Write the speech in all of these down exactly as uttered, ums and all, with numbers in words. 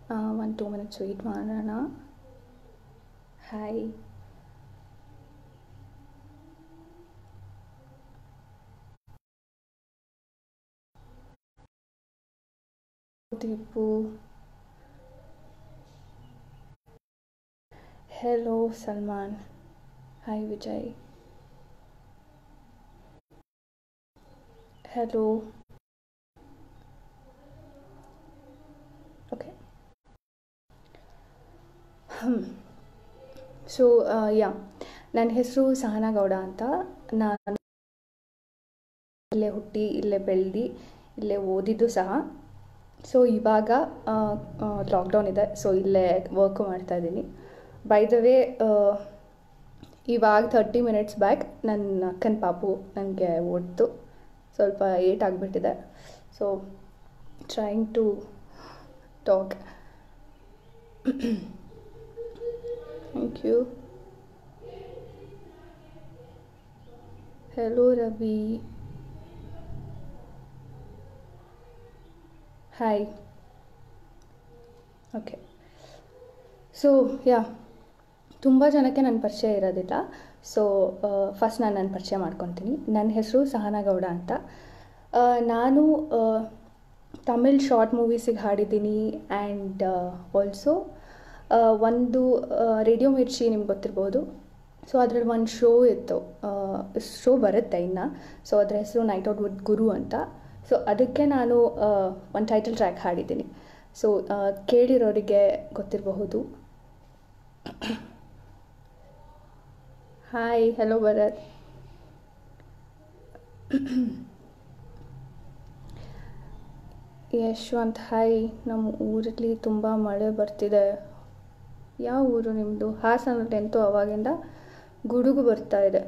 ಒಂದು two minutes wait ಮಾಡೋಣ. Hi. Deepu. Hello Salman. Hi Vijay. Hello. Okay. ಹ್ಞೂ ಸೊ ಯಾ ನನ್ನ ಹೆಸರು ಸಹನಾ ಗೌಡ ಅಂತ. ನಾನು ಇಲ್ಲೇ ಹುಟ್ಟಿ ಇಲ್ಲೇ ಬೆಳೆದು ಇಲ್ಲೇ ಓದಿದ್ದು ಸಹ. ಸೊ ಇವಾಗ ಲಾಕ್ಡೌನ್ ಇದೆ, ಸೊ ಇಲ್ಲೇ ವರ್ಕು ಮಾಡ್ತಾಯಿದ್ದೀನಿ. ಬೈ ದ ವೇ, ಇವಾಗ ಥರ್ಟಿ ಮಿನಿಟ್ಸ್ ಬ್ಯಾಕ್ ನನ್ನ ಅಕ್ಕನ ಪಾಪು ನನಗೆ ಒಡ್ತು, ಸ್ವಲ್ಪ ಏಟ್ ಆಗಿಬಿಟ್ಟಿದೆ. So trying to talk. Thank you. Hello Ravi. Hi. Okay. So yeah ತುಂಬ ಜನಕ್ಕೆ ನನ್ನ ಪರಿಚಯ ಇರೋದಿಲ್ಲ. ಸೊ ಫಸ್ಟ್ ನಾನು ನನ್ನ ಪರಿಚಯ ಮಾಡ್ಕೊತೀನಿ. ನನ್ನ ಹೆಸರು ಸಹನಾ ಗೌಡ ಅಂತ. ನಾನು ತಮಿಳ್ ಶಾರ್ಟ್ ಮೂವೀಸಿಗೆ ಹಾಡಿದ್ದೀನಿ. ಆ್ಯಂಡ್ ಆಲ್ಸೋ ಒಂದು ರೇಡಿಯೋ ಮಿರ್ಚಿ ನಿಮ್ಗೆ ಗೊತ್ತಿರ್ಬೋದು. ಸೊ ಅದರಲ್ಲಿ ಒಂದು ಶೋ ಇತ್ತು, ಶೋ ಬರುತ್ತೆ ಇನ್ನು. ಸೊ ಅದರ ಹೆಸರು ನೈಟ್ ಔಟ್ ವಿತ್ ಗುರು ಅಂತ. ಸೊ ಅದಕ್ಕೆ ನಾನು ಒಂದು ಟೈಟಲ್ ಟ್ರ್ಯಾಕ್ ಹಾಡಿದ್ದೀನಿ. ಸೊ ಕೇಳಿರೋರಿಗೆ ಗೊತ್ತಿರಬಹುದು. Hi. Hello Bharath. Yashwanth. Hi. ನಮ್ಮ ಊರಲ್ಲಿ ತುಂಬ ಮಳೆ ಬರ್ತಿದೆ. ಯಾವ ಊರು ನಿಮ್ಮದು? ಹಾಸನಲ್ಲಂತೂ ಅವಾಗಿಂದ ಗುಡುಗು ಬರ್ತಾ ಇದೆ.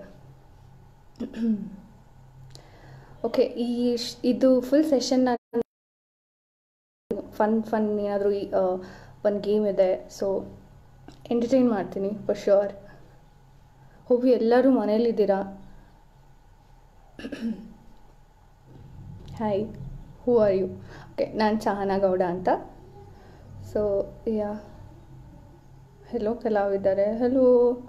ಓಕೆ. ಈ ಇದು ಫುಲ್ ಸೆಷನ್ ನಾನು ಫನ್ ಫನ್ ಏನಾದರೂ ಒಂದು ಗೇಮ್ ಇದೆ, ಸೊ ಎಂಟರ್ಟೈನ್ ಮಾಡ್ತೀನಿ ಫಾರ್ ಶ್ಯೂರ್. ಹೋಗಿ ಎಲ್ಲರೂ ಮನೇಲಿದ್ದೀರಾ? Hi. Who are you? Okay, ನಾನು ಸಹನಾ ಗೌಡ ಅಂತ. ಸೊ ಯಾ ಹೆಲೋ ಕಲಾವಿದ್ದಾರೆ. Hello.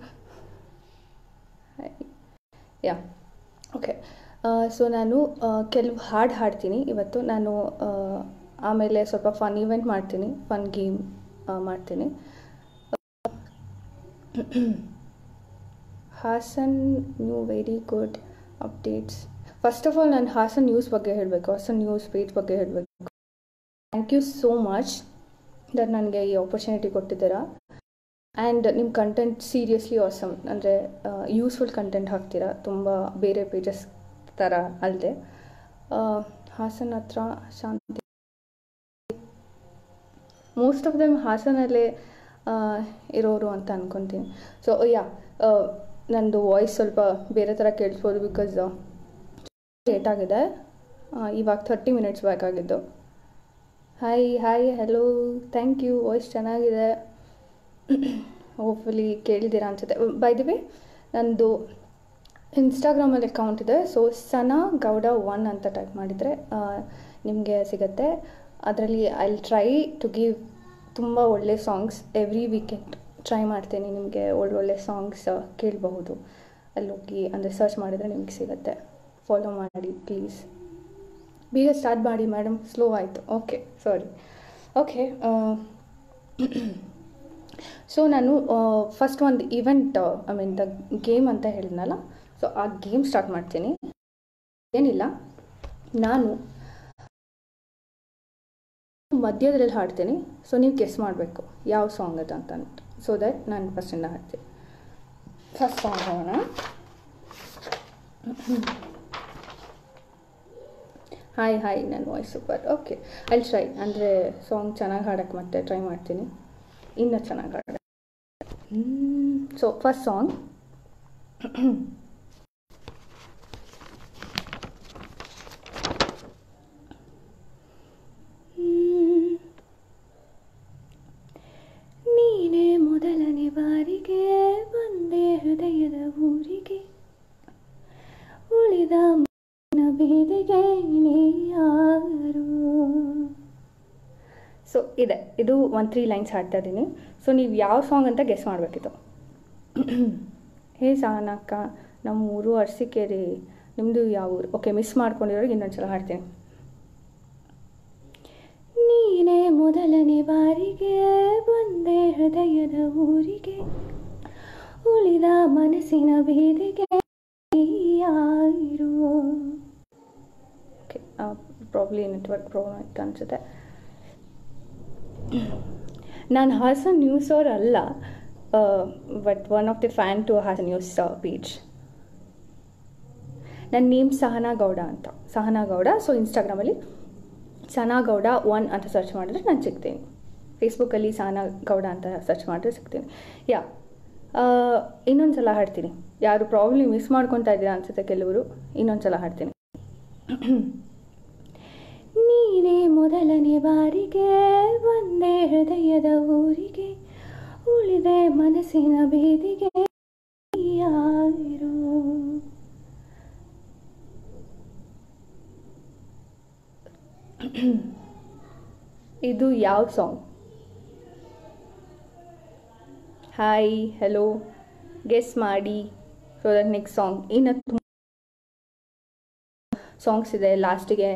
Hi. Yeah okay. So ನಾನು ಕೆಲವು ಹಾಡು ಹಾಡ್ತೀನಿ ಇವತ್ತು. ನಾನು ಆಮೇಲೆ ಸ್ವಲ್ಪ ಫನ್ ಇವೆಂಟ್ ಮಾಡ್ತೀನಿ, ಫನ್ ಗೇಮ್ ಮಾಡ್ತೀನಿ. Hassan new very good updates. First of all ನಾನು ಹಾಸನ್ ನ್ಯೂಸ್ ಬಗ್ಗೆ ಹೇಳಬೇಕು, ಹಾಸನ್ ನ್ಯೂಸ್ ಪೇಜ್ ಬಗ್ಗೆ ಹೇಳಬೇಕು. Thank you so much that ನನಗೆ ಈ ಆಪರ್ಚುನಿಟಿ ಕೊಟ್ಟಿದ್ದೀರಾ. ಆ್ಯಂಡ್ ನಿಮ್ಮ ಕಂಟೆಂಟ್ ಸೀರಿಯಸ್ಲಿ ಆಸಮ್. ಅಂದರೆ ಯೂಸ್ಫುಲ್ ಕಂಟೆಂಟ್ ಹಾಕ್ತೀರಾ, ತುಂಬ ಬೇರೆ ಪೇಜಸ್ ಥರ ಅಲ್ಲದೆ. ಹಾಸನ ಹತ್ರ ಶಾಂತಿ. ಮೋಸ್ಟ್ ಆಫ್ ದೆಮ್ ಹಾಸನಲ್ಲೇ ಇರೋರು ಅಂತ ಅಂದ್ಕೊತೀನಿ. ಸೊ ಯಾ ನಂದು ವಾಯ್ಸ್ ಸ್ವಲ್ಪ ಬೇರೆ ಥರ ಕೇಳಿಸ್ಬೋದು, ಬಿಕಾಸ್ ಲೇಟ್ ಆಗಿದೆ. ಇವಾಗ ಥರ್ಟಿ ಮಿನಿಟ್ಸ್ ಬೇಕಾಗಿದ್ದು. Hi. Hi. Hello. Thank you. Voice ಚೆನ್ನಾಗಿದೆ. ಹೋಪ್ಫುಲಿ ಕೇಳಿದ್ದೀರಾ ಅನ್ಸುತ್ತೆ. ಬೈ ದ ವೇ, ನಂದು ಇನ್ಸ್ಟಾಗ್ರಾಮಲ್ಲಿ ಅಕೌಂಟ್ ಇದೆ. ಸೊ ಸನಾ ಗೌಡ ಒನ್ ಅಂತ ಟೈಪ್ ಮಾಡಿದರೆ ನಿಮಗೆ ಸಿಗುತ್ತೆ. ಅದರಲ್ಲಿ I will try to give ತುಂಬ ಒಳ್ಳೆ ಸಾಂಗ್ಸ್ ಎವ್ರಿ ವೀಕೆಂಡ್. ಟ್ರೈ ಮಾಡ್ತೀನಿ, ನಿಮಗೆ ಒಳ್ಳೊಳ್ಳೆ ಸಾಂಗ್ಸ್ ಕೇಳಬಹುದು. ಅಲ್ಲಿ ಹೋಗಿ ಅಂದರೆ ಸರ್ಚ್ ಮಾಡಿದರೆ ನಿಮಗೆ ಸಿಗುತ್ತೆ. ಫಾಲೋ ಮಾಡಿ ಪ್ಲೀಸ್. ಬೇಗ ಸ್ಟಾರ್ಟ್ ಮಾಡಿ ಮೇಡಮ್, ಸ್ಲೋ ಆಯಿತು. Okay, sorry. ಓಕೆ. ಸೊ ನಾನು ಫಸ್ಟ್ ಒಂದು event, I mean the game ಅಂತ ಹೇಳಿದ್ನಲ್ಲ, ಸೊ ಆ ಗೇಮ್ ಸ್ಟಾರ್ಟ್ ಮಾಡ್ತೀನಿ. ಏನಿಲ್ಲ, ನಾನು ಮಧ್ಯದಲ್ಲಿ ಹಾಡ್ತೀನಿ. ಸೊ ನೀವು ಗೆಸ್ ಮಾಡಬೇಕು ಯಾವ ಸಾಂಗ್ ಅದು ಅಂತ. ಸೊ ದಟ್ ನಾನು ಫಸ್ಟಿಂದ ಹಾಡ್ತೀನಿ. ಫಸ್ಟ್ ಸಾಂಗ್ ಹೋಗೋಣ. ಹಾಯ್. ಹಾಯ್. ನನ್ನ voice super. Okay, I try. ಅಂದರೆ ಸಾಂಗ್ ಚೆನ್ನಾಗಿ ಹಾಡೋಕ್ಕೆ ಮತ್ತೆ ಟ್ರೈ ಮಾಡ್ತೀನಿ, ಇನ್ನೂ ಚೆನ್ನಾಗಿ ಹಾಡ. So first song. ನೀನೇ ಮೊದಲನೇ ಬಾರಿಗೆ ಬಂದೆ ಹೃದಯದ ಊರಿಗೆ, ಉಳಿದ ಬೇದಿಗೆ ನೀ ಯಾರು, ಸೊ ಇದೆ, ಇದು ಒಂದು ತ್ರೀ ಲೈನ್ಸ್ ಹಾಡ್ತಾ ಇದ್ದೀನಿ. ಸೊ ನೀವು ಯಾವ ಸಾಂಗ್ ಅಂತ ಗೆಸ್ ಮಾಡಬೇಕಿತ್ತು. ಹೇ ಸಹನಕ್ಕ, ನಮ್ಮ ಊರು ಅರಸೀಕೆರೆ, ನಿಮ್ಮದು ಯಾವ ಊರು? ಓಕೆ, ಮಿಸ್ ಮಾಡ್ಕೊಂಡಿರೋರಿಗೆ ಇನ್ನೊಂದ್ಸಲ ಹಾಡ್ತೀನಿ. ನೀನೇ ಮೊದಲನೇ ಬಾರಿಗೆ ಬಂದೆ ಹೃದಯದ ಊರಿಗೆ, ಉಳಿದ ಮನಸ್ಸಿನ ಬೀದಿಗೆ ಯಾರು. ಓಕೆ, ಪ್ರಾಬ್ಲಿ ನೆಟ್ವರ್ಕ್ ಪ್ರಾಬ್ಲಮ್ ಇತ್ತು ಅನಿಸುತ್ತೆ. ನಾನು ಹಾಸನ್ ನ್ಯೂಸ್ ಅವ್ರು ಅಲ್ಲ, but one of the fan to Hassan news page. ನನ್ನ ನೇಮ್ ಸಹನಾ ಗೌಡ ಅಂತ, ಸಹನಾ ಗೌಡ. ಸೊ ಇನ್ಸ್ಟಾಗ್ರಾಮಲ್ಲಿ ಸಹನಾ ಗೌಡ ಒನ್ ಅಂತ ಸರ್ಚ್ ಮಾಡಿದ್ರೆ ನಾನು ಸಿಗ್ತೀನಿ. ಫೇಸ್ಬುಕ್ಕಲ್ಲಿ ಸಹನಾ ಗೌಡ ಅಂತ ಸರ್ಚ್ ಮಾಡಿದ್ರೆ ಸಿಗ್ತೀನಿ. ಯಾ, ಇನ್ನೊಂದು ಸಲ ಹಾಡ್ತೀನಿ. ಯಾರು ಪ್ರಾಬ್ಲಿ ಮಿಸ್ ಮಾಡ್ಕೊತಾ ಇದ್ದೀರಾ ಅನ್ಸುತ್ತೆ ಕೆಲವರು. ಇನ್ನೊಂದು ಸಲ ಹಾಡ್ತೀನಿ. ನೀನೇ ಮೊದಲನೇ ಬಾರಿಗೆ ಬಂದೆ ಹೃದಯದ ಊರಿಗೆ, ಉಳಿದೆ ಮನಸ್ಸಿನ ಬೀದಿಗೆ ಯಾರು. ಇದು ಯಾವ ಸಾಂಗ್? ಹಾಯ್, ಹೆಲೋ, ಗೆಸ್ ಮಾಡಿ. So that next song. ಇನ್ನು ತುಂಬ ಸಾಂಗ್ಸ್ ಇದೆ ಲಾಸ್ಟಿಗೆ.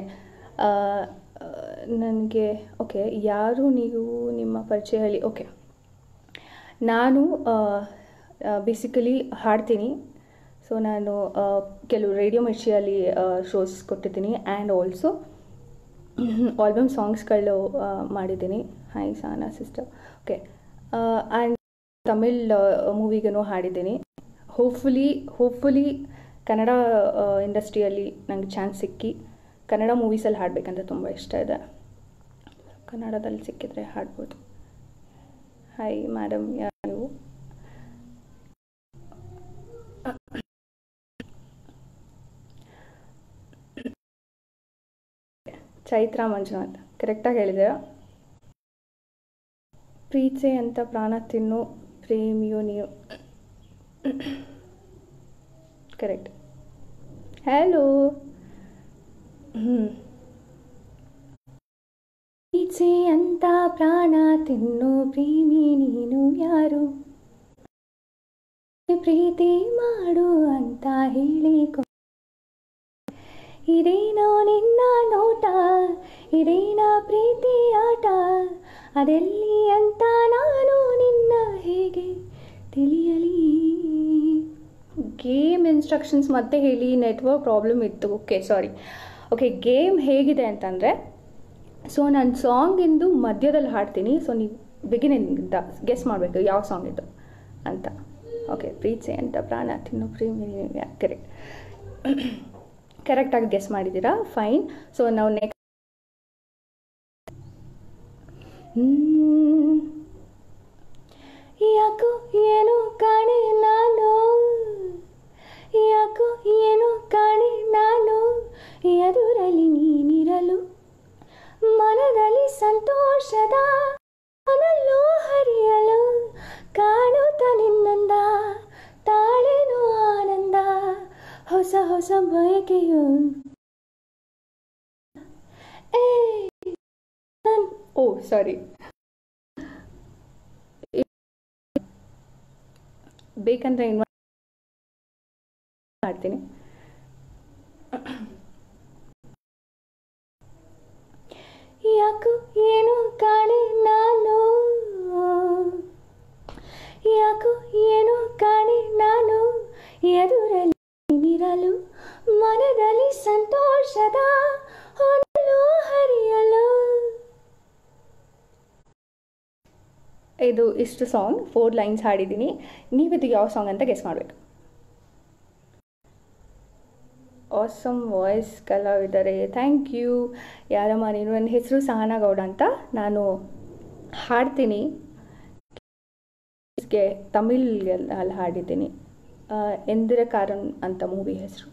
ನನಗೆ ಓಕೆ, ಯಾರು ನೀವು, ನಿಮ್ಮ ಪರಿಚಯ ಹೇಳಿ. ಓಕೆ, ನಾನು ಬೇಸಿಕಲಿ ಹಾಡ್ತೀನಿ. ಸೊ ನಾನು ಕೆಲವು ರೇಡಿಯೋ ಮಿರ್ಚಿಯಲ್ಲಿ ಶೋಸ್ ಕೊಟ್ಟಿದ್ದೀನಿ ಆ್ಯಂಡ್ ಆಲ್ಸೋ ಆಲ್ಬಮ್ ಸಾಂಗ್ಸ್ಗಳು ಮಾಡಿದ್ದೀನಿ. Hi Sahana sister. Okay, and Tamil ಮೂವಿಗೂ ಹಾಡಿದ್ದೀನಿ. ಹೋಪ್ಫುಲಿ ಹೋಪ್ಫುಲಿ ಕನ್ನಡ ಇಂಡಸ್ಟ್ರಿಯಲ್ಲಿ ನನಗೆ ಚಾನ್ಸ್ ಸಿಕ್ಕಿ ಕನ್ನಡ ಮೂವೀಸಲ್ಲಿ ಹಾಡಬೇಕಂತ ತುಂಬ ಇಷ್ಟ ಇದೆ. ಕನ್ನಡದಲ್ಲಿ ಸಿಕ್ಕಿದ್ರೆ ಹಾಡ್ಬೋದು. ಹಾಯ್ ಮೇಡಮ್, ಯಾರು ನೀವು? ಚೈತ್ರ ಮಂಜುನಾಥ್, ಕರೆಕ್ಟಾಗಿ ಹೇಳಿದ್ದೀರಾ. ಪ್ರೀತಿ ಅಂತ ಪ್ರಾಣ ತಿನ್ನು ಪ್ರೇಮಿಯು ನೀವು. ಕರೆಕ್ಟ್. ಹಲೋ. ಹ್ಞೂ ಪ್ರೀತಿ ಅಂತ ಪ್ರಾಣ ತಿನ್ನು ಪ್ರೇಮಿ ನೀನು ಯಾರು, ಪ್ರೀತಿ ಮಾಡು ಅಂತ ಹೇಳಿ ಇದೇನೋ ನಿನ್ನ ನೋಟ, ಇದೇನಾ ಪ್ರೀತಿ ಆಟ, ಅದೆಲ್ಲಿ ಅಂತ ನಾನು ನಿನ್ನ ಹೇಗೆ ತಿಳಿಯಲಿ. ಗೇಮ್ ಇನ್ಸ್ಟ್ರಕ್ಷನ್ಸ್ ಮತ್ತೆ ಹೇಳಿ, ನೆಟ್ವರ್ಕ್ ಪ್ರಾಬ್ಲಮ್ ಇತ್ತು. Okay, sorry. ಓಕೆ, ಗೇಮ್ ಹೇಗಿದೆ ಅಂತಂದರೆ, ಸೊ ನಾನು ಸಾಂಗಿಂದು ಮಧ್ಯದಲ್ಲಿ ಹಾಡ್ತೀನಿ. ಸೊ ನೀವು ಬಿಗಿನಿಂಗಿಂದ ಗೆಸ್ ಮಾಡಬೇಕು ಯಾವ ಸಾಂಗ್ ಇದು ಅಂತ. ಓಕೆ, ಪ್ರೀತಿ ಅಂತ ಪ್ರಾಣ ತಿನ್ನು ಪ್ರೇಮಿ. ಕರೆಕ್ಟ್ ಕರೆಕ್ಟಾಗಿ ಗೆಸ್ ಮಾಡಿದ್ದೀರಾ, ಫೈನ್. ಸೊ ನಾವು ನೆಕ್ಸ್ಟ್ ಯಾಕೋ ಏನು ಕಾಣೆ ನಾನು, ಯಾಕೋ ಏನು ಕಾಣೆ ನಾನು, ಎದುರಲ್ಲಿ ನೀನಿರಲು ಮನದಲ್ಲಿ ಸಂತೋಷದ ಮನಲ್ಲೂ ಹರಿಯಲು, ಕಾಣುತ್ತ ನಿನ್ನಂದ ತಾಳೇನು ಆನಂದ, ಹೊಸ ಹೊಸ ಬಯಕೆಯು. ಏ ಓ ಸಾರಿ, ಬೇಕಂದ್ರೆ ಇನ್ವೈಟ್ ಮಾಡ್ತೀನಿ. ಯಾಕೋ ಏನು ಕಾಣೆ ನಾನು, ಯಾಕೋ ಏನು ಕಾಣೆ ನಾನು, ಎದುರಲ್ಲಿ ನೀನಿರಲು ಮನದಲ್ಲಿ ಸಂತೋಷದ ಹೊನಲು ಹರಿಯಲು. ಇದು ಇಷ್ಟು ಸಾಂಗ್, ಫೋರ್ ಲೈನ್ಸ್ ಹಾಡಿದ್ದೀನಿ. ನೀವಿದು ಯಾವ ಸಾಂಗ್ ಅಂತ ಗೆಸ್ ಮಾಡಬೇಕು. ಆಸಮ್ ವಾಯ್ಸ್ ಕಲಾವಿದರೆ, ಥ್ಯಾಂಕ್ ಯು. ಯಾರಮ್ಮ ನೀನು? ನನ್ನ ಹೆಸರು ಸಹನಾ ಗೌಡ ಅಂತ. ನಾನು ಹಾಡ್ತೀನಿ, ತಮಿಳಲ್ಲಿ ಹಾಡಿದ್ದೀನಿ. ಎಂದಿರ ಕಾರನ್ ಅಂತ ಮೂವಿ ಹೆಸರು.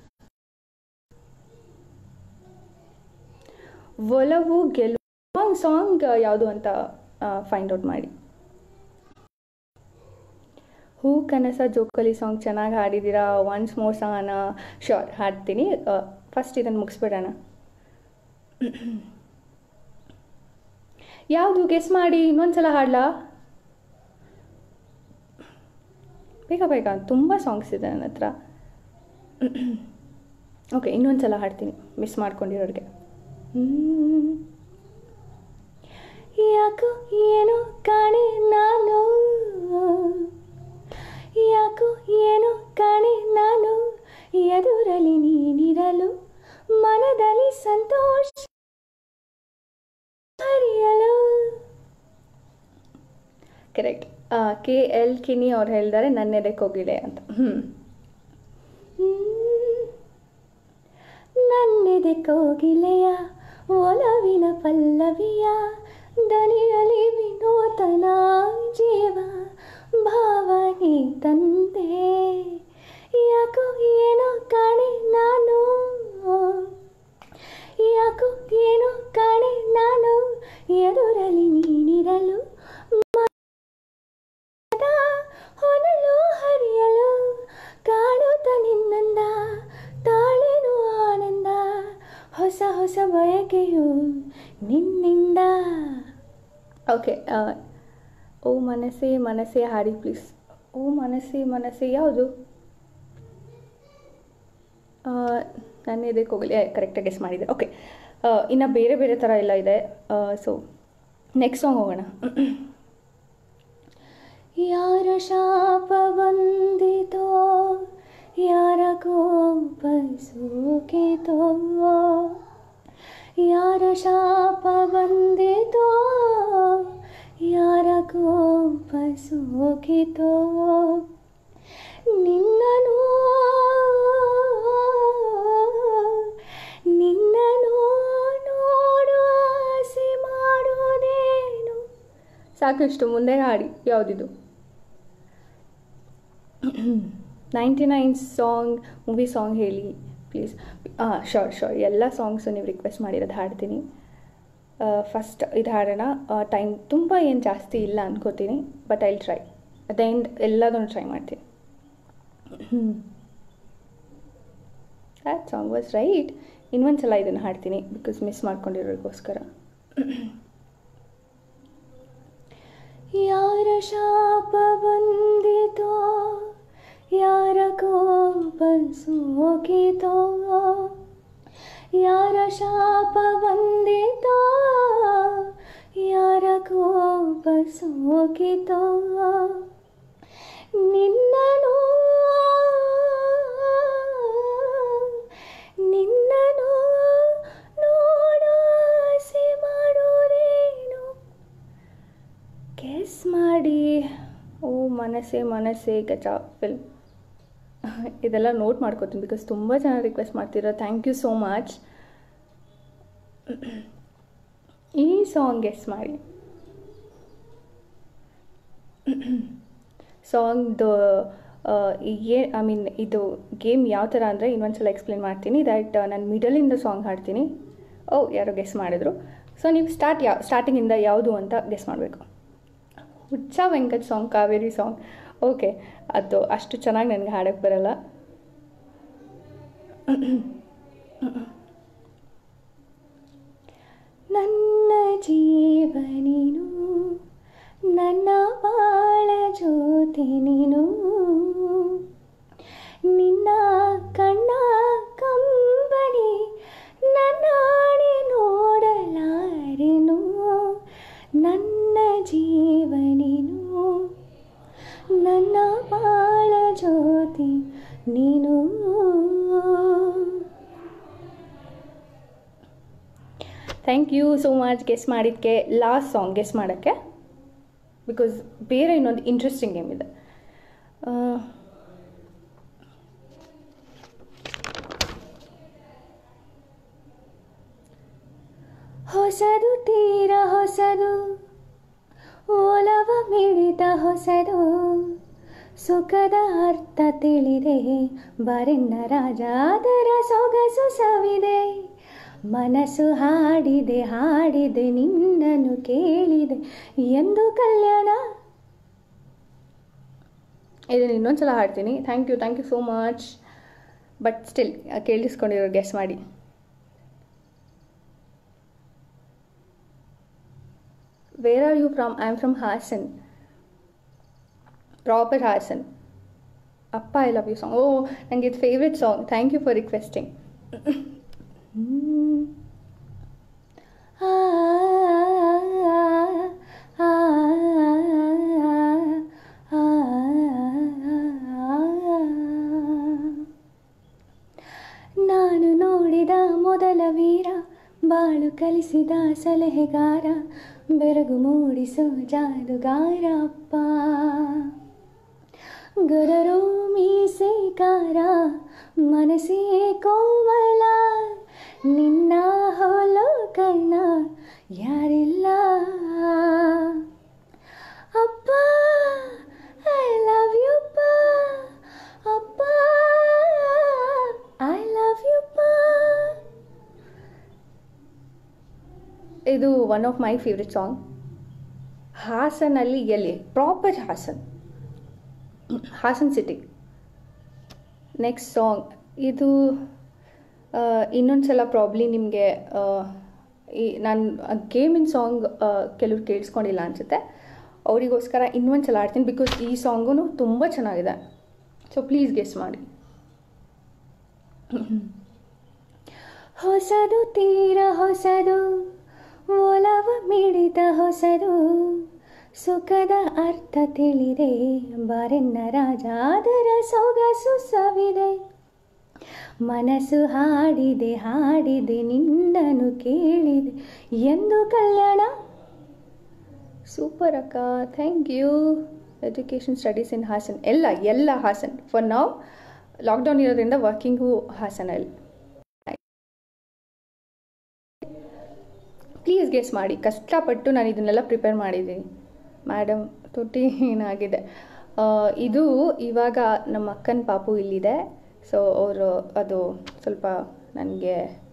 ಒಲವು ಗೆಲುವು ಸಾಂಗ್ ಯಾವುದು ಅಂತ ಫೈಂಡ್ ಔಟ್ ಮಾಡಿ. ಹೂ ಕನಸ ಜೋಕಲಿ ಸಾಂಗ್ ಚೆನ್ನಾಗಿ ಹಾಡಿದ್ದೀರಾ. Once more Sahana. ಶ್ಯೂರ್, ಹಾಡ್ತೀನಿ. ಫಸ್ಟ್ ಇದನ್ನು ಮುಗಿಸ್ಬಿಡೋಣ. ಯಾವುದು ಗೆಸ್ ಮಾಡಿ, ಇನ್ನೊಂದ್ಸಲ ಹಾಡಲಾ? ಬೇಗ ಬೇಗ, ತುಂಬ ಸಾಂಗ್ಸ್ ಇದೆ ನನ್ನ ಹತ್ರ. ಓಕೆ, ಇನ್ನೊಂದು ಸಲ ಹಾಡ್ತೀನಿ ಮಿಸ್ ಮಾಡ್ಕೊಂಡಿರೋರಿಗೆ. ಯಾಕೋ ಏನೋ ಕಾಣೆ ನಾನು, ಯಾಕೋ ಏನೋ ಕಾಣೆ ನಾನು, ಎದುರಲ್ಲಿ ನೀನಿರಲು ಮನದಲ್ಲಿ ಸಂತೋಷ ಹರಿಯಲು. ಕರೆಕ್ಟ್. ಕೆ ಎಲ್ ಕಿನಿ ಅವ್ರು ಹೇಳಿದ್ದಾರೆ ನನ್ನೆದೆ ಕೋಗಿಲೆ ಅಂತ. ಹ್ಞೂ ನನ್ನೆದೆ ಕೋಗಿಲೆಯ ಒಲವಿನ ಪಲ್ಲವಿಯ ದನಿಯಲಿ ವಿನೂತನ ಜೀವ ಭಾವನೆ ತಂದೆ. ಯಾಕೋ ಏನೋ ಕಾಣೆ ನಾನು, ಯಾಕೋ ಏನೋ ಕಾಣೆ ನಾನು, ಎದುರಲ್ಲಿ ನೀನಿರಲು ಹೊನಲು ಹರಿಯಲು ಕಾಣುತ್ತ ನಿನ್ನಂದ ತಾಳೆನು ಆನಂದ, ಹೊಸ ಹೊಸ ಬಯಕೆಯು ನಿನ್ನಿಂದ. ಓಕೆ, ಓ ಮನಸ್ಸೇ ಮನಸ್ಸೇ ಹಾಡಿ ಪ್ಲೀಸ್. ಓ ಮನಸ್ಸೇ ಮನಸ್ಸೇ ಯಾವುದು? ನಾನು ಇದಕ್ಕೆ ಹೋಗಲಿ, ಕರೆಕ್ಟಾಗಿ ಗೆಸ್ ಮಾಡಿದೆ. ಓಕೆ, ಇನ್ನು ಬೇರೆ ಬೇರೆ ಥರ ಎಲ್ಲ ಇದೆ. ಸೊ ನೆಕ್ಸ್ಟ್ ಸಾಂಗ್ ಹೋಗೋಣ. ಯಾರ ಶಾಪ ಬಂದಿತೋ, ಯಾರ ಕೋಪ ಸೋಕಿತೋ, ಯಾರ ಶಾಪ ಬಂದಿತೋ, ಯಾರ ಕೋಪ ಸೋಕಿತೋ, ನಿನ್ನನು ನಿನ್ನನು ನೋಡು ಆಸೆ ಮಾಡೋದೇನು. ಸಾಕಿಷ್ಟು, ಮುಂದೆ ಹಾಡಿ. ಯಾವುದಿದು? Ninety nine song, movie song ಹೇಳಿ ಪ್ಲೀಸ್. ಹಾಂ, ಶೋರ್ ಶೋರ್ ಎಲ್ಲ ಸಾಂಗ್ಸು ನೀವು ರಿಕ್ವೆಸ್ಟ್ ಮಾಡಿರೋದು ಹಾಡ್ತೀನಿ. ಫಸ್ಟ್ ಇದು ಹಾಡೋಣ. ಟೈಮ್ ತುಂಬ ಏನು ಜಾಸ್ತಿ ಇಲ್ಲ ಅನ್ಕೋತೀನಿ, but I'll try. At the end ಎಲ್ಲದನ್ನು ಟ್ರೈ ಮಾಡ್ತೀನಿ. That song was right. ಇನ್ನೊಂದು ಸಲ ಇದನ್ನು ಹಾಡ್ತೀನಿ ಬಿಕಾಸ್ ಮಿಸ್ ಮಾಡ್ಕೊಂಡಿರೋದಕ್ಕೋಸ್ಕರ. ಯಾರ ಶಾಪ ಬಂದಿತೋ, ಯಾರ ಕೋಪ ಸೋಕಿತೋ, ಯಾರ ಶಾಪ ಬಂದಿತೋ, ಯಾರ ಕೋಪ ಸೋಕಿತೋ, ನಿನ್ನನು ನಿನ್ನನು ನೋಡು ಆಸೆ ಮಾಡೋದೇನು. ಗೆಸ್ ಮಾಡಿ. ಓ ಮನಸ್ಸೇ ಮನಸ್ಸೇ ಗಜ ಫಿಲ್ಮ್. ಇದೆಲ್ಲ ನೋಟ್ ಮಾಡ್ಕೋತೀನಿ ಬಿಕಾಸ್ ತುಂಬ ಜನ ರಿಕ್ವೆಸ್ಟ್ ಮಾಡ್ತಿರೋ. Thank you so much. ಈ ಸಾಂಗ್ ಗೆಸ್ ಮಾಡಿ. ಸಾಂಗ್ದು ಏ ಐ ಮೀನ್ ಇದು ಗೇಮ್ ಯಾವ ಥರ ಅಂದರೆ ಇನ್ನೊಂದ್ಸಲ ಎಕ್ಸ್ಪ್ಲೇನ್ ಮಾಡ್ತೀನಿ. ದ್ಯಾಟ್ ನಾನು ಮಿಡಲಿಂದ ಸಾಂಗ್ ಹಾಡ್ತೀನಿ. ಓ ಯಾರೋ ಗೆಸ್ ಮಾಡಿದ್ರು. ಸೊ ನೀವು ಸ್ಟಾರ್ಟ್ ಯಾವ ಸ್ಟಾರ್ಟಿಂಗಿಂದ ಯಾವುದು ಅಂತ ಗೆಸ್ ಮಾಡಬೇಕು. Huccha Venkat song, Kaveri song. Okay, ಅದು ಅಷ್ಟು ಚೆನ್ನಾಗಿ ನನಗೆ ಹಾಡೋಕ್ಕೆ ಬರಲ್ಲ. ನನ್ನ ಜೀವ ನೀನು, ನನ್ನ ಬಾಳ ಜ್ಯೋತಿ ನೀನು, ನಿನ್ನ ಕಣ್ಣ ಕಂಬನಿ ನನ್ನಾಣೆ ನೋಡಲಾರೆನು. ನನ್ನ ಜೀವ ನೀನು, ನನ್ನ ಬಾಳ ಜ್ಯೋತಿ ನೀನು. Thank you so much guess ಮಾಡಿದ್ದಕ್ಕೆ. ಲಾಸ್ಟ್ ಸಾಂಗ್ ಗೆಸ್ ಮಾಡೋಕ್ಕೆ, ಬಿಕಾಸ್ ಬೇರೆ ಇನ್ನೊಂದು ಇಂಟ್ರೆಸ್ಟಿಂಗ್ ಗೇಮ್ ಇದೆ. ಹೊಸದು ತೀರ ಹೊಸದು, ಓಲವ ಮಿಡಿತ ಹೊಸದು, ಸುಖದ ಅರ್ಥ ತಿಳಿದೆ ಬರೆನ್ನ ರಾಜ ಅದರ ಸೊಗಸು ಸವಿದೆ. ಮನಸ್ಸು ಹಾಡಿದೆ ಹಾಡಿದೆ ನಿನ್ನನ್ನು ಕೇಳಿದೆ ಎಂದು ಕಲ್ಯಾಣ. ಇದನ್ನು ಇನ್ನೊಂದು ಸಲ ಹಾಡ್ತೀನಿ. Thank you thank you so much. But still ಕೇಳಿಸ್ಕೊಂಡಿರೋ ಗೆಸ್ ಮಾಡಿ. Where are you from? I am from Hassan, proper Hassan. ಅಪ್ಪ I love you song. Oh, ನನಗೆ ಇದು favourite song. Thank you for requesting. ನಾನು ನೋಡಿದ ಮೊದಲ ವೀರ, ಬಾಳು ಕಲಿಸಿದ ಸಲಹೆಗಾರ, ಬೆರಗು ಮೂಡಿಸೋ ಜಾದುಗಾರ ಅಪ್ಪ. ಗರರೋ ಮೀಸೆಕಾರ, ಮನಸ್ಸೇ ಕೋವಲ, ನಿನ್ನ ಹೋಲೋ ಕಣ್ಣ ಯಾರಿಲ್ಲ. ಅಪ್ಪ ಐ ಲವ್ ಯು ಅಪ್ಪ, ಅಪ್ಪ ಐ ಲವ್ ಯು ಅಪ್ಪ. ಇದು one of my favourite song. ಹಾಸನಲ್ಲಿ ಎಲ್ಲಿ? Proper Hassan, Hassan city. Next song ಇದು ಇನ್ನೊಂದು ಸಲ ಪ್ರಾಬ್ಲಿ ನಿಮಗೆ ಈ ನಾನು ಗೇಮಿನ ಸಾಂಗ್ ಕೆಲವ್ರು ಕೇಳಿಸ್ಕೊಂಡಿಲ್ಲ ಅನಿಸುತ್ತೆ, ಅವರಿಗೋಸ್ಕರ ಇನ್ನೊಂದು ಸಲ ಆಡ್ತೀನಿ. ಬಿಕಾಸ್ ಈ ಸಾಂಗೂ ತುಂಬ ಚೆನ್ನಾಗಿದೆ. ಸೊ ಪ್ಲೀಸ್ ಗೆಸ್ ಮಾಡಿ. ಹೊಸದು ತೀರ ಹೊಸದು, ಒಲವ ಮಿಡಿತ ಹೊಸದು, ಸುಖದ ಅರ್ಥ ತಿಳಿದೆ ಬಾರೆನ್ನ ರಾಜ, ಅದರ ಸೊಗಸು ಸವಿದೆ. ಮನಸ್ಸು ಹಾಡಿದೆ ಹಾಡಿದೆ ನಿನ್ನನ್ನು ಕೇಳಿದೆ ಎಂದು ಕಲ್ಯಾಣ. ಸೂಪರ್ ಅಕ್ಕ, thank you. Education studies in Hassan. ಎಲ್ಲ ಎಲ್ಲ ಹಾಸನ್. ಫಾರ್ ನಾವು ಲಾಕ್ಡೌನ್ ಇರೋದ್ರಿಂದ ವರ್ಕಿಂಗು ಹಾಸನಲ್ಲಿ. ಪ್ಲೀಸ್ ಗೆಸ್ ಮಾಡಿ. ಕಷ್ಟಪಟ್ಟು ನಾನು ಇದನ್ನೆಲ್ಲ ಪ್ರಿಪೇರ್ ಮಾಡಿದ್ದೀನಿ ಮೇಡಮ್. ತುಟಿ ಏನಾಗಿದೆ. ಇದು ಇವಾಗ ನಮ್ಮ ಅಕ್ಕನ ಪಾಪು ಇಲ್ಲಿದೆ. ಸೊ ಅವರು ಅದು ಸ್ವಲ್ಪ ನನಗೆ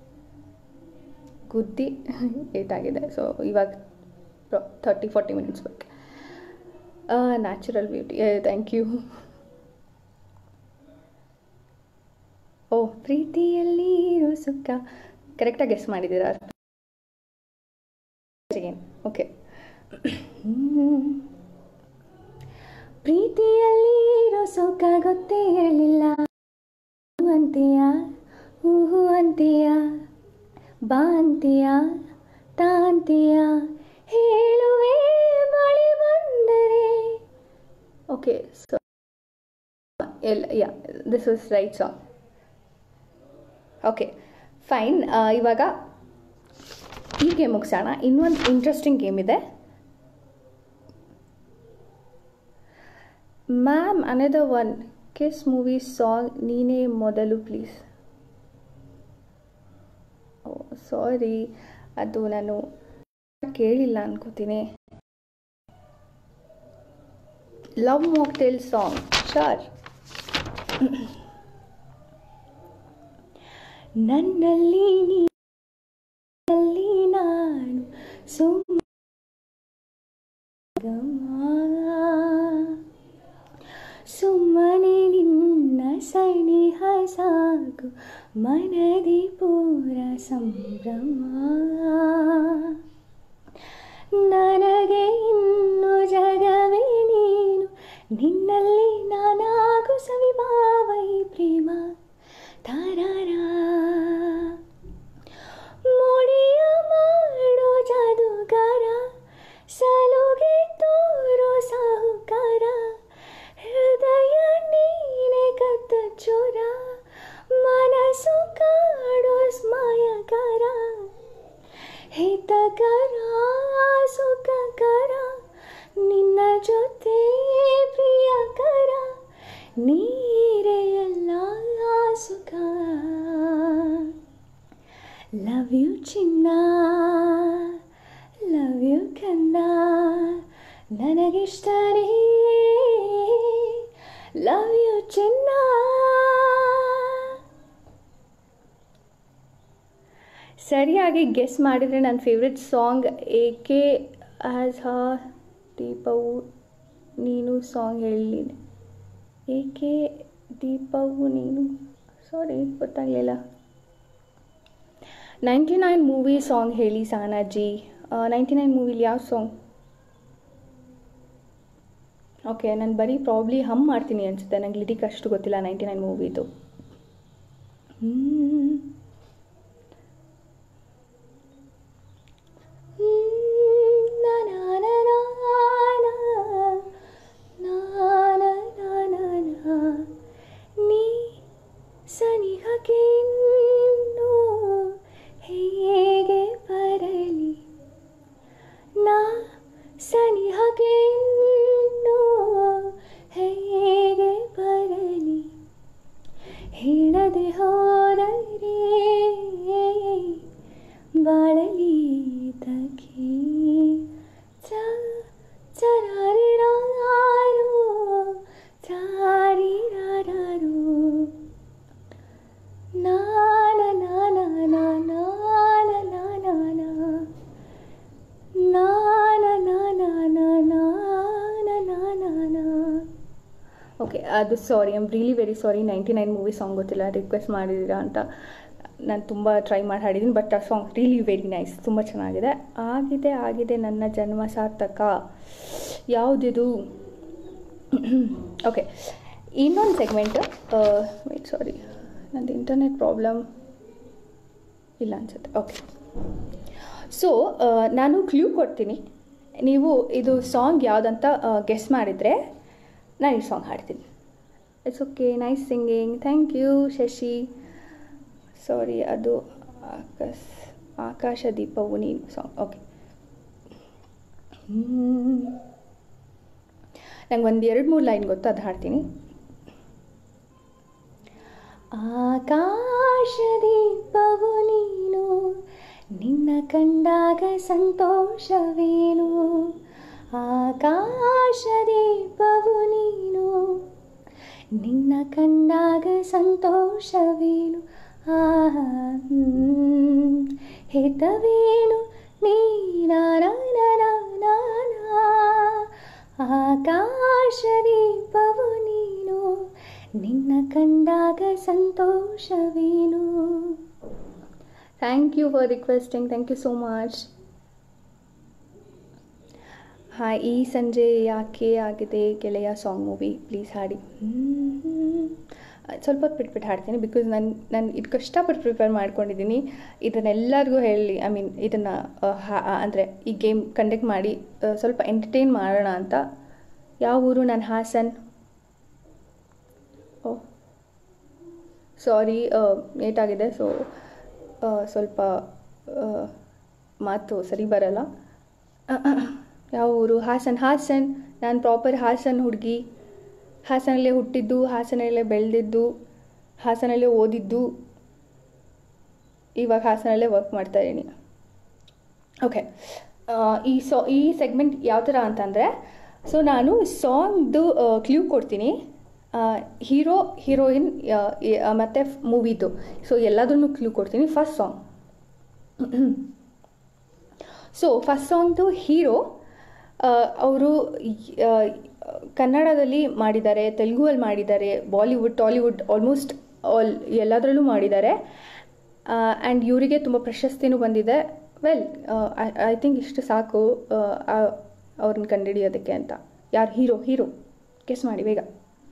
ಗುದ್ದಿ ಏಟಾಗಿದೆ. ಸೊ ಇವಾಗ ಥರ್ಟಿ ಫಾರ್ಟಿ ಮಿನಿಟ್ಸ್ ಬೇಕು. Natural beauty. Thank you. Oh, ಪ್ರೀತಿಯಲ್ಲಿ ಇರೋ ಸುಖ. ಕರೆಕ್ಟಾಗಿ ಗೆಸ್ ಮಾಡಿದ್ದೀರಾ? ಓಕೆ. ಪ್ರೀತಿಯಲ್ಲಿ ಇರೋ ಸುಖ ಗೊತ್ತೇ ಇರಲಿಲ್ಲ ಅಂತೀಯ, ಹೂಹು ಅಂತೀಯ, ಬಾ ಅಂತೀಯ, ತಾಂತೀಯ, ಹೇಳುವೆ ಬಳಿ ಬಂದರೆ. ಓಕೆ, ಸೊ ಎಲ್ಲ yeah this is right song. Okay fine. ಇವಾಗ ಈ ಗೇಮ್ ಮುಗಿಸೋಣ. ಇನ್ನೊಂದು ಇಂಟ್ರೆಸ್ಟಿಂಗ್ ಗೇಮ್ ಇದೆ. Ma'am, another one kiss movie song ನೀನೇ ಮೊದಲು ಪ್ಲೀಸ್. ಓ ಸಾರಿ, ಅದು ನಾನು ಕೇಳಿಲ್ಲ ಅನ್ಕೋತೀನಿ. Love mocktail song. ಶೋರ್. ನನ್ನಲ್ಲಿ ನೀನಲ್ಲಿ ನಾನು ಸುಮ್ಮ ಸುಮ್ಮನೆ ನಿನ್ನ ಸನಿಹ ಸಾಕು, ಮನದಿ ಪೂರ ಸಂಭ್ರಮ. ನನಗೆ ಇನ್ನು ಜಗವೇ ನೀನು, ನಿನ್ನಲ್ಲಿ ನಾನಾಗು ಸವಿಭಾವೈ ಪ್ರೇಮ. ತಾರಾರ ಮೋಡಿಯ ಮಾಡೋ ಜಾದುಗಾರ, ಸಲುಗೆ ತೋರೋ ಸಾಹುಕಾರ, ಹೃದಯ ನೀನೆ ಕತ್ತ ಚೋರ, ಮನಸ್ಸು ಕಾಡೋ ಸ್ಮಯಕರ, ಹಿತಕರ ಸುಖಕರ, ನಿನ್ನ ಜೊತೆ ಪ್ರಿಯಕರ, ನೀರೇ ಎಲ್ಲ ಸುಖ. ಲವ್ ಯು ಚಿನ್ನ, ಲವ್ ಯು ಕನ್ನ, ನನಗಿಷ್ಟನೇ ಲವ್ ಯು ಚಿನ್ನ. ಸರಿಯಾಗಿ ಗೆಸ್ ಮಾಡಿದರೆ ನನ್ನ ಫೇವ್ರೆಟ್ ಸಾಂಗ್ ಏಕೆ ಆ್ಯಸ್ ಹ ದೀಪವು ನೀನು ಸಾಂಗ್ ಹೇಳಿ. ಏಕೆ ದೀಪವು ನೀನು, ಸಾರಿ ಗೊತ್ತಾಗಲಿಲ್ಲ. ನೈಂಟಿ ನೈನ್ ಮೂವಿ ಸಾಂಗ್ ಹೇಳಿ ಸಹನಾಜಿ. ನೈಂಟಿ ನೈನ್ ಮೂವಿಲಿ ಯಾವ ಸಾಂಗ್? ಓಕೆ, ನಾನು ಬರೀ ಪ್ರಾಬ್ಲಿ ಹಮ್ ಮಾಡ್ತೀನಿ ಅನಿಸುತ್ತೆ, ನಂಗೆ ಲಿರಿಕ್ ಅಷ್ಟು ಗೊತ್ತಿಲ್ಲ ನೈಂಟಿ ನೈನ್ ಮೂವಿದು. ನೀ ಸನಿಹಕ್ಕೆ ಇನ್ನೂ ಹೇಗೆ ಬರಲಿ, ನಾ ಸನಿಹಕ್ಕೆ ಇನ್ನೂ ಹೇಗೆ ಬರಲಿ, ಹೇಳದೆ ಹೋದರೆ ಬಾಳಲಿ ತಕಿ ಚ ಚರಾರಿರಾರು ಚಾರಿರಾರು ನಾನ ನಾನ ನಾನ ನಾನ ನಾನ. ಓಕೆ, ಅದು sorry, I am really very sorry, ninety nine movie song ಗೊತ್ತಿಲ್ಲ, ರಿಕ್ವೆಸ್ಟ್ ಮಾಡಿದ್ದೀರಾ ಅಂತ ನಾನು ತುಂಬ ಟ್ರೈ ಮಾಡಿ ಹಾಡಿದ್ದೀನಿ. ಬಟ್ ಆ ಸಾಂಗ್ ರಿಯಲಿ ವೆರಿ ನೈಸ್, ತುಂಬ ಚೆನ್ನಾಗಿದೆ. ಆಗಿದೆ ಆಗಿದೆ ನನ್ನ ಜನ್ಮ ಸಾರ್ಥಕ, ಯಾವುದಿದು? ಓಕೆ, ಇನ್ನೊಂದು ಸೆಗ್ಮೆಂಟ್. ವೇಟ್, ಸಾರಿ, ನಂದು ಇಂಟರ್ನೆಟ್ ಪ್ರಾಬ್ಲಮ್ ಇಲ್ಲ ಅನ್ಸುತ್ತೆ. ಓಕೆ, ಸೊ ನಾನು ಕ್ಲೂ ಕೊಡ್ತೀನಿ, ನೀವು ಇದು ಸಾಂಗ್ ಯಾವುದಂತ ಗೆಸ್ ಮಾಡಿದರೆ ನಾನು ಈ ಸಾಂಗ್ ಹಾಡ್ತೀನಿ. It's okay, nice singing, thank you Shashi. Sorry, ಅದು ಆಕಾಶ ಆಕಾಶ ದೀಪವು ನೀನು ಸಾಂಗ್. ಓಕೆ, ನಂಗೆ ಒಂದು ಎರಡು ಮೂರು ಲೈನ್ ಗೊತ್ತು, ಅದು ಹಾಡ್ತೀನಿ. ಆಕಾಶ ದೀಪವು ನೀನು, ನಿನ್ನ ಕಂಡಾಗ ಸಂತೋಷವೇನು, ಆಕಾಶ ದೀಪವು ನೀನು, ನಿನ್ನ ಕಂಡಾಗ ಸಂತೋಷವೇನು, ಆ ಹಿತವೇನು ನೀನಾನ, ಆಕಾಶ ದೀಪವು ನೀನು, ನಿನ್ನ ಕಂಡಾಗ ಸಂತೋಷವೇನು. Thank you for requesting, thank you so much. ಹಾಂ, ಈ ಸಂಜೆ ಯಾಕೆ ಆಗಿದೆ ಗೆಳೆಯ ಸಾಂಗ್ ಮೂವಿ ಪ್ಲೀಸ್ ಹಾಡಿ. ಸ್ವಲ್ಪ ಹೊತ್ತು ಬಿಟ್ಬಿಟ್ಟು ಹಾಡ್ತೀನಿ, ಬಿಕಾಸ್ ನಾನು ನಾನು ಇದು ಕಷ್ಟಪಟ್ಟು ಪ್ರಿಪೇರ್ ಮಾಡ್ಕೊಂಡಿದ್ದೀನಿ. ಇದನ್ನೆಲ್ಲರಿಗೂ ಹೇಳಿ, ಐ ಮೀನ್ ಇದನ್ನು ಅಂದರೆ ಈ ಗೇಮ್ ಕಂಡಕ್ಟ್ ಮಾಡಿ ಸ್ವಲ್ಪ ಎಂಟರ್ಟೈನ್ ಮಾಡೋಣ ಅಂತ. ಯಾವ ಊರು? ನಾನು ಹಾಸನ್. ಓ ಸಾರಿ, ಲೇಟ್ ಆಗಿದೆ, ಸೊ ಸ್ವಲ್ಪ ಮಾತು ಸರಿ ಬರಲ್ಲ. ಯಾವ ಊರು? ಹಾಸನ್. ಹಾಸನ್, ನಾನು ಪ್ರಾಪರ್ ಹಾಸನ್ ಹುಡುಗಿ. ಹಾಸನಲ್ಲೇ ಹುಟ್ಟಿದ್ದು, ಹಾಸನಲ್ಲೇ ಬೆಳೆದಿದ್ದು, ಹಾಸನಲ್ಲೇ ಓದಿದ್ದು, ಇವಾಗ ಹಾಸನಲ್ಲೇ ವರ್ಕ್ ಮಾಡ್ತಾಯಿದ್ದೀನಿ. ಓಕೆ, ಈ ಸಾ ಈ ಸೆಗ್ಮೆಂಟ್ ಯಾವ ಥರ ಅಂತಂದರೆ, ಸೊ ನಾನು ಸಾಂಗ್ದು ಕ್ಲೂ ಕೊಡ್ತೀನಿ, ಹೀರೋ ಹೀರೋಯಿನ್ ಮತ್ತು ಮೂವಿದು, ಸೊ ಎಲ್ಲದನ್ನು ಕ್ಲೂ ಕೊಡ್ತೀನಿ. ಫಸ್ಟ್ ಸಾಂಗ್, ಸೊ ಫಸ್ಟ್ ಸಾಂಗ್ದು ಹೀರೋ ಅವರು ಕನ್ನಡದಲ್ಲಿ ಮಾಡಿದ್ದಾರೆ, ತೆಲುಗುವಲ್ಲಿ ಮಾಡಿದ್ದಾರೆ, ಬಾಲಿವುಡ್, ಟಾಲಿವುಡ್, ಆಲ್ಮೋಸ್ಟ್ ಆಲ್ ಎಲ್ಲದರಲ್ಲೂ ಮಾಡಿದ್ದಾರೆ. ಆ್ಯಂಡ್ ಇವರಿಗೆ ತುಂಬ ಪ್ರಶಸ್ತಿನೂ ಬಂದಿದೆ. ವೆಲ್, ಐ ಥಿಂಕ್ ಇಷ್ಟು ಸಾಕು ಅವ್ರನ್ನ ಕಂಡುಹಿಡಿಯೋದಕ್ಕೆ ಅಂತ. ಯಾರು ಹೀರೋ? ಹೀರೋ ಗೆಸ್ ಮಾಡಿ ಬೇಗ.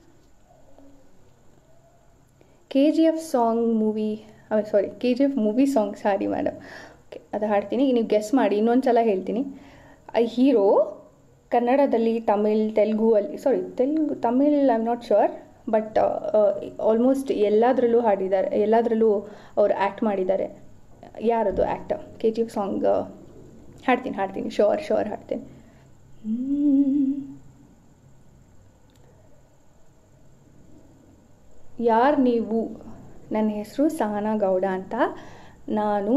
K G F song movie, sorry K G F movie song, sorry madam. Okay, ಅದು ಹಾಡ್ತೀನಿ, ನೀವು ಗೆಸ್ ಮಾಡಿ. ಇನ್ನೊಂದು ಸಲ ಹೇಳ್ತೀನಿ. ಆ ಹೀರೋ ಕನ್ನಡದಲ್ಲಿ, ತಮಿಳ್, ತೆಲುಗು ಅಲ್ಲಿ, sorry Telugu Tamil I am not sure, but almost ಎಲ್ಲದರಲ್ಲೂ ಹಾಡಿದ್ದಾರೆ, ಎಲ್ಲದರಲ್ಲೂ ಅವ್ರು ಆ್ಯಕ್ಟ್ ಮಾಡಿದ್ದಾರೆ. ಯಾರದು actor? K G F song ಹಾಡ್ತೀನಿ ಹಾಡ್ತೀನಿ ಶೋರ್ ಶೋರ್ ಹಾಡ್ತೀನಿ. ಯಾರು ನೀವು? ನನ್ನ ಹೆಸರು ಸಹನಾ ಗೌಡ ಅಂತ. ನಾನು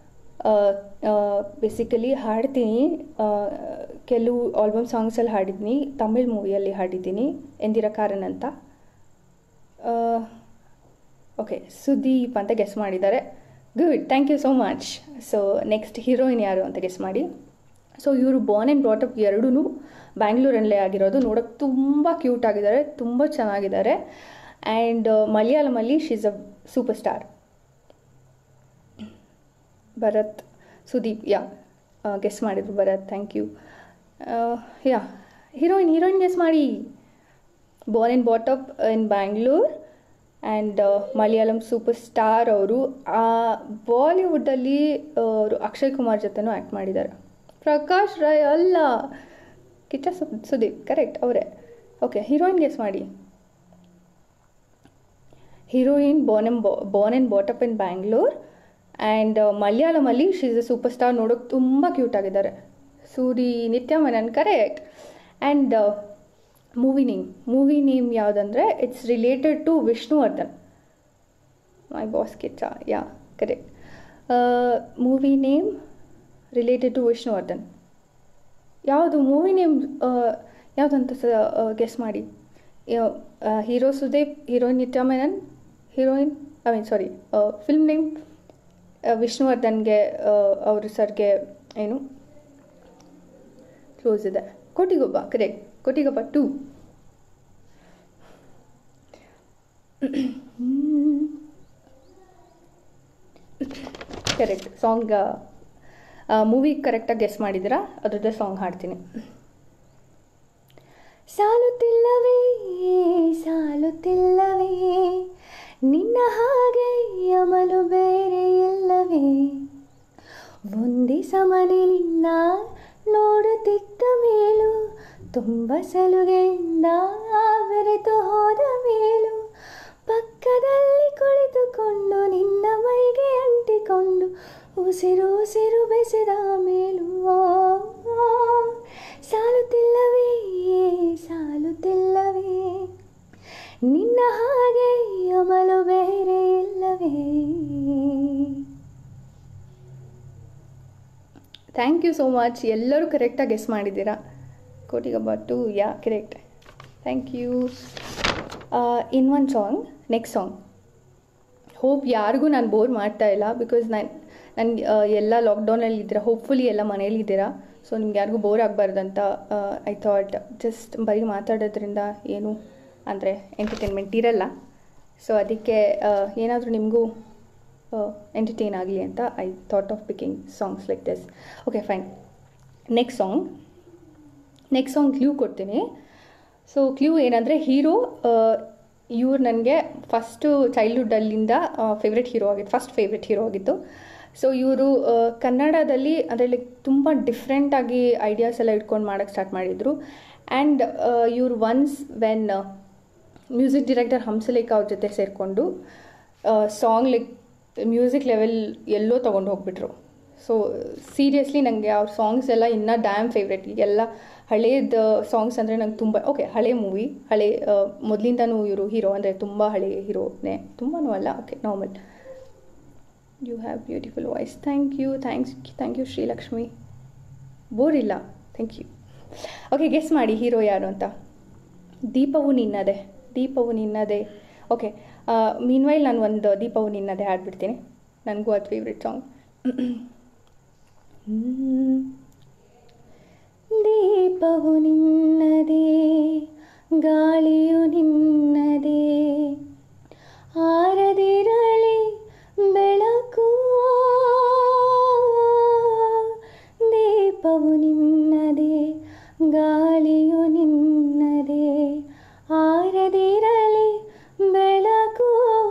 ಬೇಸಿಕಲಿ ಹಾಡ್ತೀನಿ, ಕೆಲವು ಆಲ್ಬಮ್ ಸಾಂಗ್ಸಲ್ಲಿ ಹಾಡಿದ್ದೀನಿ, ತಮಿಳ್ ಮೂವಿಯಲ್ಲಿ ಹಾಡಿದ್ದೀನಿ, ಎಂದಿರ ಕಾರನ್ ಅಂತ. ಓಕೆ, ಸುದೀಪ್ ಅಂತ ಗೆಸ್ ಮಾಡಿದ್ದಾರೆ. Good, thank you so much. So next heroine ಯಾರು ಅಂತ ಗೆಸ್ ಮಾಡಿ. ಸೊ ಇವರು ಬಾರ್ನ್ ಆ್ಯಂಡ್ ಬ್ರಾಟ್ ಅಪ್ ಎರಡೂ ಬ್ಯಾಂಗ್ಳೂರಲ್ಲೇ ಆಗಿರೋದು. ನೋಡೋಕ್ಕೆ ತುಂಬ ಕ್ಯೂಟ್ ಆಗಿದ್ದಾರೆ, ತುಂಬ ಚೆನ್ನಾಗಿದ್ದಾರೆ. ಆ್ಯಂಡ್ ಮಲಯಾಳಮಲ್ಲಿ she is a super star. Bharath, Sudeep, yeah guess ಮಾಡಿದ್ರು Bharath, thank you. Yeah heroine heroine guess ಮಾಡಿ. Born and brought up in Bangalore and Malayalam super star ಅವರು. ಬಾಲಿವುಡ್ಡಲ್ಲಿ ಅವರು ಅಕ್ಷಯ್ ಕುಮಾರ್ ಜೊತೆನೂ ಆ್ಯಕ್ಟ್ ಮಾಡಿದ್ದಾರೆ. ಪ್ರಕಾಶ್ ರೈ ಅಲ್ಲ, ಕಿಚ್ಚ ಸು ಸುದೀಪ್ ಕರೆಕ್ಟ್ ಅವರೇ. ಓಕೆ, ಹೀರೋಯಿನ್ ಗೆಸ್ ಮಾಡಿ. Heroine born and born and brought up in Bangalore and ಮಲಯಾಳಮಲ್ಲಿ she is a super star. ನೋಡೋಕೆ ತುಂಬ ಕ್ಯೂಟ್ ಆಗಿದ್ದಾರೆ. Sorry Nithya Menen correct. And movie name movie name ಯಾವುದಂದರೆ it's related to Vishnuvardhan. My boss Kiccha, yeah correct. Movie name related to Vishnuvardhan. ಯಾವುದು movie name ಯಾವುದಂತ ಸ guess ಮಾಡಿ. Hero Sudeep, heroine Nithya Menen, heroine I mean sorry film name ವಿಷ್ಣುವರ್ಧನ್ಗೆ ಅವರು ಸರ್ಗೆ ಏನು ಕ್ಲೋಸ್ ಇದೆ. Kotigobba correct. Kotigobba two. Correct. Song movie ಕರೆಕ್ಟಾಗಿ ಗೆಸ್ ಮಾಡಿದ್ದೀರಾ, ಅದ್ರದ್ದೇ ಸಾಂಗ್ ಹಾಡ್ತೀನಿ. ಸಾಲುತ್ತಿಲ್ಲವೇ ಸಾಲುತ್ತಿಲ್ಲವೇ ನಿನ್ನ ಹಾಗೆ ಅಮಲು ಬೇರೆ ಇಲ್ಲವೇ, ಒಂದೇ ಸಮನೆ ನಿನ್ನ ನೋಡುತ್ತಿದ್ದ ಮೇಲೂ ತುಂಬ ಸಲುಗೆಯಿಂದ ಬೆರೆತು ಹೋದ ಮೇಲೂ, ಪಕ್ಕದಲ್ಲಿ ಕುಳಿತುಕೊಂಡು ನಿನ್ನ ಮೈಗೆ ಅಂಟಿಕೊಂಡು ಉಸಿರು ಉಸಿರು ಬೆಸೆದ ಮೇಲೂ, ಸಾಲುತ್ತಿಲ್ಲವೇ ಸಾಲುತ್ತಿಲ್ಲವೇ ನಿನ್ನ ಹಾಗೆ ಅಮಲು ಬೇರೆ ಇಲ್ಲವೇ. Thank you so much. ಎಲ್ಲರೂ ಕರೆಕ್ಟಾಗಿ ಗೆಸ್ ಮಾಡಿದ್ದೀರಾ. Kotigobba two, yeah correct. Thank you. In one song, next song. Hope ಯಾರಿಗೂ ನಾನು ಬೋರ್ ಮಾಡ್ತಾ ಇಲ್ಲ, ಬಿಕಾಸ್ ನಾನು ನಾನು ಎಲ್ಲ ಲಾಕ್ಡೌನಲ್ಲಿ ಇದ್ದೀರಾ, ಹೋಪ್ಫುಲಿ ಎಲ್ಲ ಮನೇಲಿ ಇದ್ದೀರಾ. ಸೊ ನಿಮ್ಗೆ ಯಾರಿಗೂ ಬೋರ್ ಆಗಬಾರ್ದಂತ ಐ ಥಾಟ್ ಜಸ್ಟ್ ಬರೀ ಮಾತಾಡೋದ್ರಿಂದ ಏನು ಅಂದರೆ ಎಂಟರ್ಟೈನ್ಮೆಂಟ್ ಇರಲ್ಲ. ಸೊ ಅದಕ್ಕೆ ಏನಾದರೂ ನಿಮಗೂ ಎಂಟರ್ಟೈನ್ ಆಗಲಿ ಅಂತ I thought of picking songs like this. Okay fine. Next song next song clue ಕೊಡ್ತೀನಿ. ಸೊ ಕ್ಲೂ ಏನಂದರೆ, ಹೀರೋ ಇವ್ರು ನನಗೆ ಫಸ್ಟು ಚೈಲ್ಡ್ಹುಡ್ಡಲ್ಲಿಂದ ಫೇವ್ರೆಟ್ ಹೀರೋ ಆಗಿತ್ತು, ಫಸ್ಟ್ ಫೇವ್ರೆಟ್ ಹೀರೋ ಆಗಿತ್ತು. ಸೊ ಇವರು ಕನ್ನಡದಲ್ಲಿ ಅಂದರೆ ಲೈಕ್ ತುಂಬ ಡಿಫ್ರೆಂಟಾಗಿ ಐಡಿಯಾಸ್ ಎಲ್ಲ ಇಟ್ಕೊಂಡು ಮಾಡೋಕ್ಕೆ ಸ್ಟಾರ್ಟ್ ಮಾಡಿದರು. ಆ್ಯಂಡ್ ಇವರು once when music director Hamsalekha ಅವ್ರ ಜೊತೆ ಸೇರಿಕೊಂಡು ಸಾಂಗ್ ಲೈಕ್ ಮ್ಯೂಸಿಕ್ ಲೆವೆಲ್ ಎಲ್ಲೋ ತೊಗೊಂಡು ಹೋಗ್ಬಿಟ್ರು. ಸೊ ಸೀರಿಯಸ್ಲಿ ನನಗೆ ಅವ್ರ ಸಾಂಗ್ಸ್ ಎಲ್ಲ ಇನ್ನೂ ಡ್ಯಾಮ್ ಫೇವ್ರೆಟ್. ಈಗೆಲ್ಲ ಹಳೇದು ಸಾಂಗ್ಸ್ ಅಂದರೆ ನಂಗೆ ತುಂಬ ಓಕೆ ಹಳೆ ಮೂವಿ, ಹಳೆ ಮೊದಲಿಂದನೂ ಇವರು ಹೀರೋ ಅಂದರೆ ತುಂಬ ಹಳೆ ಹೀರೋನೇ, ತುಂಬನೂ ಅಲ್ಲ, okay normal. You have beautiful voice. Thank you. Thanks thank you Srilakshmi. Bore ಇಲ್ಲ, ಥ್ಯಾಂಕ್ ಯು. ಓಕೆ, ಗೆಸ್ ಮಾಡಿ ಹೀರೋ ಯಾರು ಅಂತ. ದೀಪವು ನಿನ್ನದೆ, ದೀಪವು ನಿನ್ನದೆ. ಓಕೆ, ಮೀನ್ವೈಲ್ ನಾನು ಒಂದು ದೀಪವು ನಿನ್ನದೆ ಹಾಡ್ಬಿಡ್ತೀನಿ. ನನಗೂ ಅದು ಫೇವ್ರೆಟ್ ಸಾಂಗ್. ದೀಪವು ನಿನ್ನದೇ, ಗಾಳಿಯು ನಿನ್ನದೇ, ಆರದಿರಲಿ ಬೆಳಕು, ದೀಪವು ನಿನ್ನದೇ, ಗಾಳಿಯು ನಿನ್ನದೇ, ಆರದಿರಲಿ ಬೆಳಕು.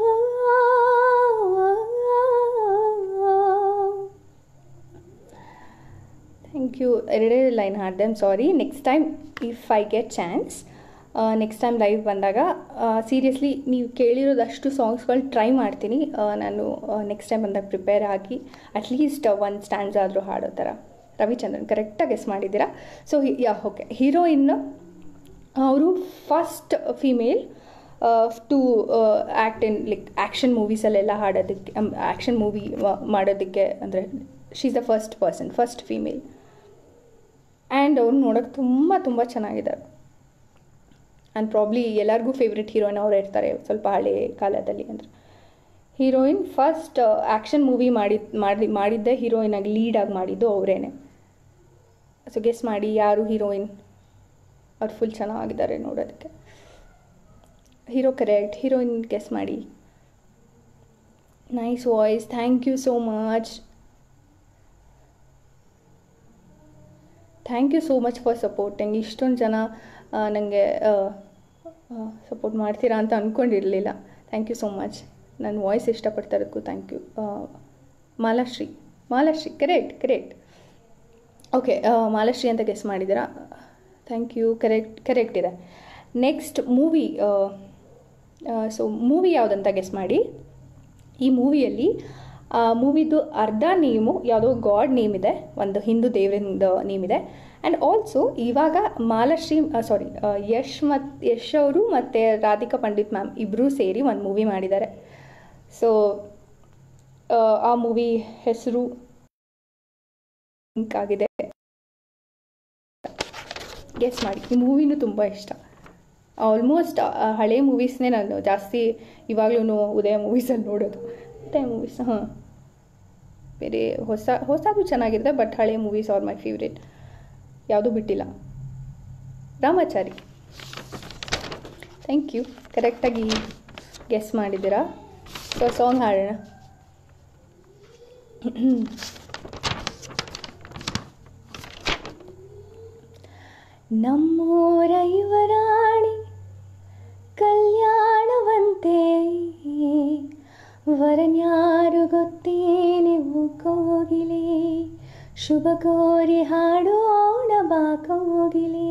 Thank you. ಎರಡೇ ಲೈನ್ ಹಾಡಿದೆ, I'm sorry. Next time if I get chance, next time live ಬಂದಾಗ ಸೀರಿಯಸ್ಲಿ ನೀವು ಕೇಳಿರೋದಷ್ಟು ಸಾಂಗ್ಸ್ಗಳು ಟ್ರೈ ಮಾಡ್ತೀನಿ ನಾನು. ನೆಕ್ಸ್ಟ್ ಟೈಮ್ ಬಂದಾಗ ಪ್ರಿಪೇರ್ ಆಗಿ ಅಟ್ಲೀಸ್ಟ್ ಒಂದು ಸ್ಟ್ಯಾಂಡ್ಸ್ ಆದರೂ ಹಾಡೋ ಥರ. ರವಿಚಂದ್ರನ್ ಕರೆಕ್ಟಾಗಿ ಗೆಸ್ ಮಾಡಿದ್ದೀರಾ. ಸೊ ಯಾ ಓಕೆ, ಹೀರೋಯಿನ್ ಅವರು first female to act in like action ಮೂವೀಸಲ್ಲೆಲ್ಲ ಹಾಡೋದಕ್ಕೆ, ಆ್ಯಕ್ಷನ್ ಮೂವಿ ಮಾಡೋದಕ್ಕೆ ಅಂದರೆ she is the first person, first female. And ಅವ್ರು ನೋಡೋಕ್ಕೆ ತುಂಬ ತುಂಬ ಚೆನ್ನಾಗಿದ್ದಾರೆ. ಆ್ಯಂಡ್ ಪ್ರಾಬ್ಲಿ ಎಲ್ಲರಿಗೂ ಫೇವ್ರೆಟ್ ಹೀರೋಯಿನ್ ಅವರೇ ಇರ್ತಾರೆ ಸ್ವಲ್ಪ ಹಳೆ ಕಾಲದಲ್ಲಿ. ಅಂದರೆ ಹೀರೋಯಿನ್ ಫಸ್ಟ್ ಆ್ಯಕ್ಷನ್ ಮೂವಿ ಮಾಡಿ ಮಾಡಿ ಮಾಡಿದ್ದೆ ಹೀರೋಯಿನಾಗಿ ಲೀಡಾಗಿ ಮಾಡಿದ್ದು ಅವರೇ. ಸೊ ಗೆಸ್ ಮಾಡಿ ಯಾರು ಹೀರೋಯಿನ್. ಅವ್ರು ಫುಲ್ ಚೆನ್ನಾಗಿದ್ದಾರೆ ನೋಡೋದಕ್ಕೆ. ಹೀರೋ ಕರೆಕ್ಟ್, ಹೀರೋಯಿನ್ ಗೆಸ್ ಮಾಡಿ. Nice voice, thank you so much. Thank you so much for supporting. ಇಷ್ಟೊಂದು ಜನ ನನಗೆ ಸಪೋರ್ಟ್ ಮಾಡ್ತೀರಾ ಅಂತ ಅಂದ್ಕೊಂಡಿರಲಿಲ್ಲ. Thank you so much. ನನ್ನ ವಾಯ್ಸ್ ಇಷ್ಟಪಡ್ತಾ ಇರೋದಕ್ಕೂ thank you. Malashree Malashree correct correct okay, Malashree ಅಂತ ಗೆಸ್ ಮಾಡಿದ್ದೀರಾ. Thank you. ಕರೆಕ್ಟ್ ಕರೆಕ್ಟ್ ಇದೆ. ನೆಕ್ಸ್ಟ್ ಮೂವಿ, ಸೊ ಮೂವಿ ಯಾವುದಂತ ಗೆಸ್ ಮಾಡಿ. ಈ ಮೂವಿಯಲ್ಲಿ ಮೂವಿದು ಅರ್ಧ ನೇಮು ಯಾವುದೋ ಗಾಡ್ ನೇಮ್ ಇದೆ, ಒಂದು ಹಿಂದೂ ದೇವರಿಂದ ನೇಮ್ ಇದೆ. ಆ್ಯಂಡ್ ಆಲ್ಸೋ ಇವಾಗ ಮಾಲಾಶ್ರೀ ಸಾರಿ ಯಶ್ ಮತ್ತು ಯಶ್ ಅವರು ಮತ್ತು ರಾಧಿಕಾ ಪಂಡಿತ್ ಮ್ಯಾಮ್ ಇಬ್ಬರೂ ಸೇರಿ ಒಂದು ಮೂವಿ ಮಾಡಿದ್ದಾರೆ. ಸೊ ಆ ಮೂವಿ ಹೆಸರು ಲಿಂಕ್ ಆಗಿದೆ, ಗೆಸ್ ಮಾಡಿ. ಈ ಮೂವಿನೂ ತುಂಬ ಇಷ್ಟ. ಆಲ್ಮೋಸ್ಟ್ ಹಳೆ ಮೂವೀಸ್ನೇ ನಾನು ಜಾಸ್ತಿ ಇವಾಗಲೂ ಉದಯ ಮೂವೀಸಲ್ಲಿ ನೋಡೋದು. ಉದಯ ಮೂವೀಸ್ ಹಾಂ, ಬೇರೆ ಹೊಸ ಹೊಸದು ಚೆನ್ನಾಗಿರುತ್ತೆ, ಬಟ್ ಹಳೆ ಮೂವೀಸ್ ಆರ್ ಮೈ ಫೇವ್ರೇಟ್, ಯಾವುದೂ ಬಿಟ್ಟಿಲ್ಲ. ರಾಮಾಚಾರಿ. ಥ್ಯಾಂಕ್ ಯು, ಕರೆಕ್ಟಾಗಿ ಗೆಸ್ ಮಾಡಿದ್ದೀರಾ. ಸೊ ಸಾಂಗ್ ಹಾಡೋಣ. ನಮ್ಮೂರ ಯುವರಾಣಿ ಕಲ್ಯಾಣವಂತೆ, ವರನ್ಯಾರು ಗೊತ್ತೇನೆವು ಕೋಗಿಲೆ, ಶುಭ ಕೋರಿ ಹಾಡೋಣ ಬಾ ಕೋಗಿಲೆ.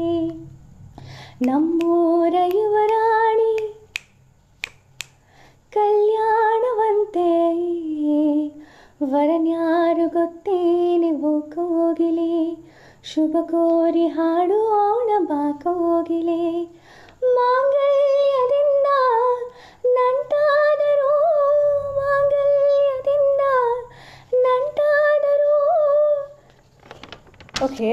ನಮ್ಮೂರ ಯುವರಾಣಿ ಕಲ್ಯಾಣವಂತೆ, ವರನ್ಯಾರು ಗೊತ್ತೇನೆವು ಕೋಗಿಲೆ, ಶುಭ ಕೋರಿ ಹಾಡೋಣ ಬಾ ಕೋಗಿಲೆ. ಮಾಂಗಲ್ಯದಿಂದ ನಂಟಾದರೂ, ಮಾಂಗಲ್ಯದಿಂದ ನಂಟಾದರೂ. ಓಕೆ,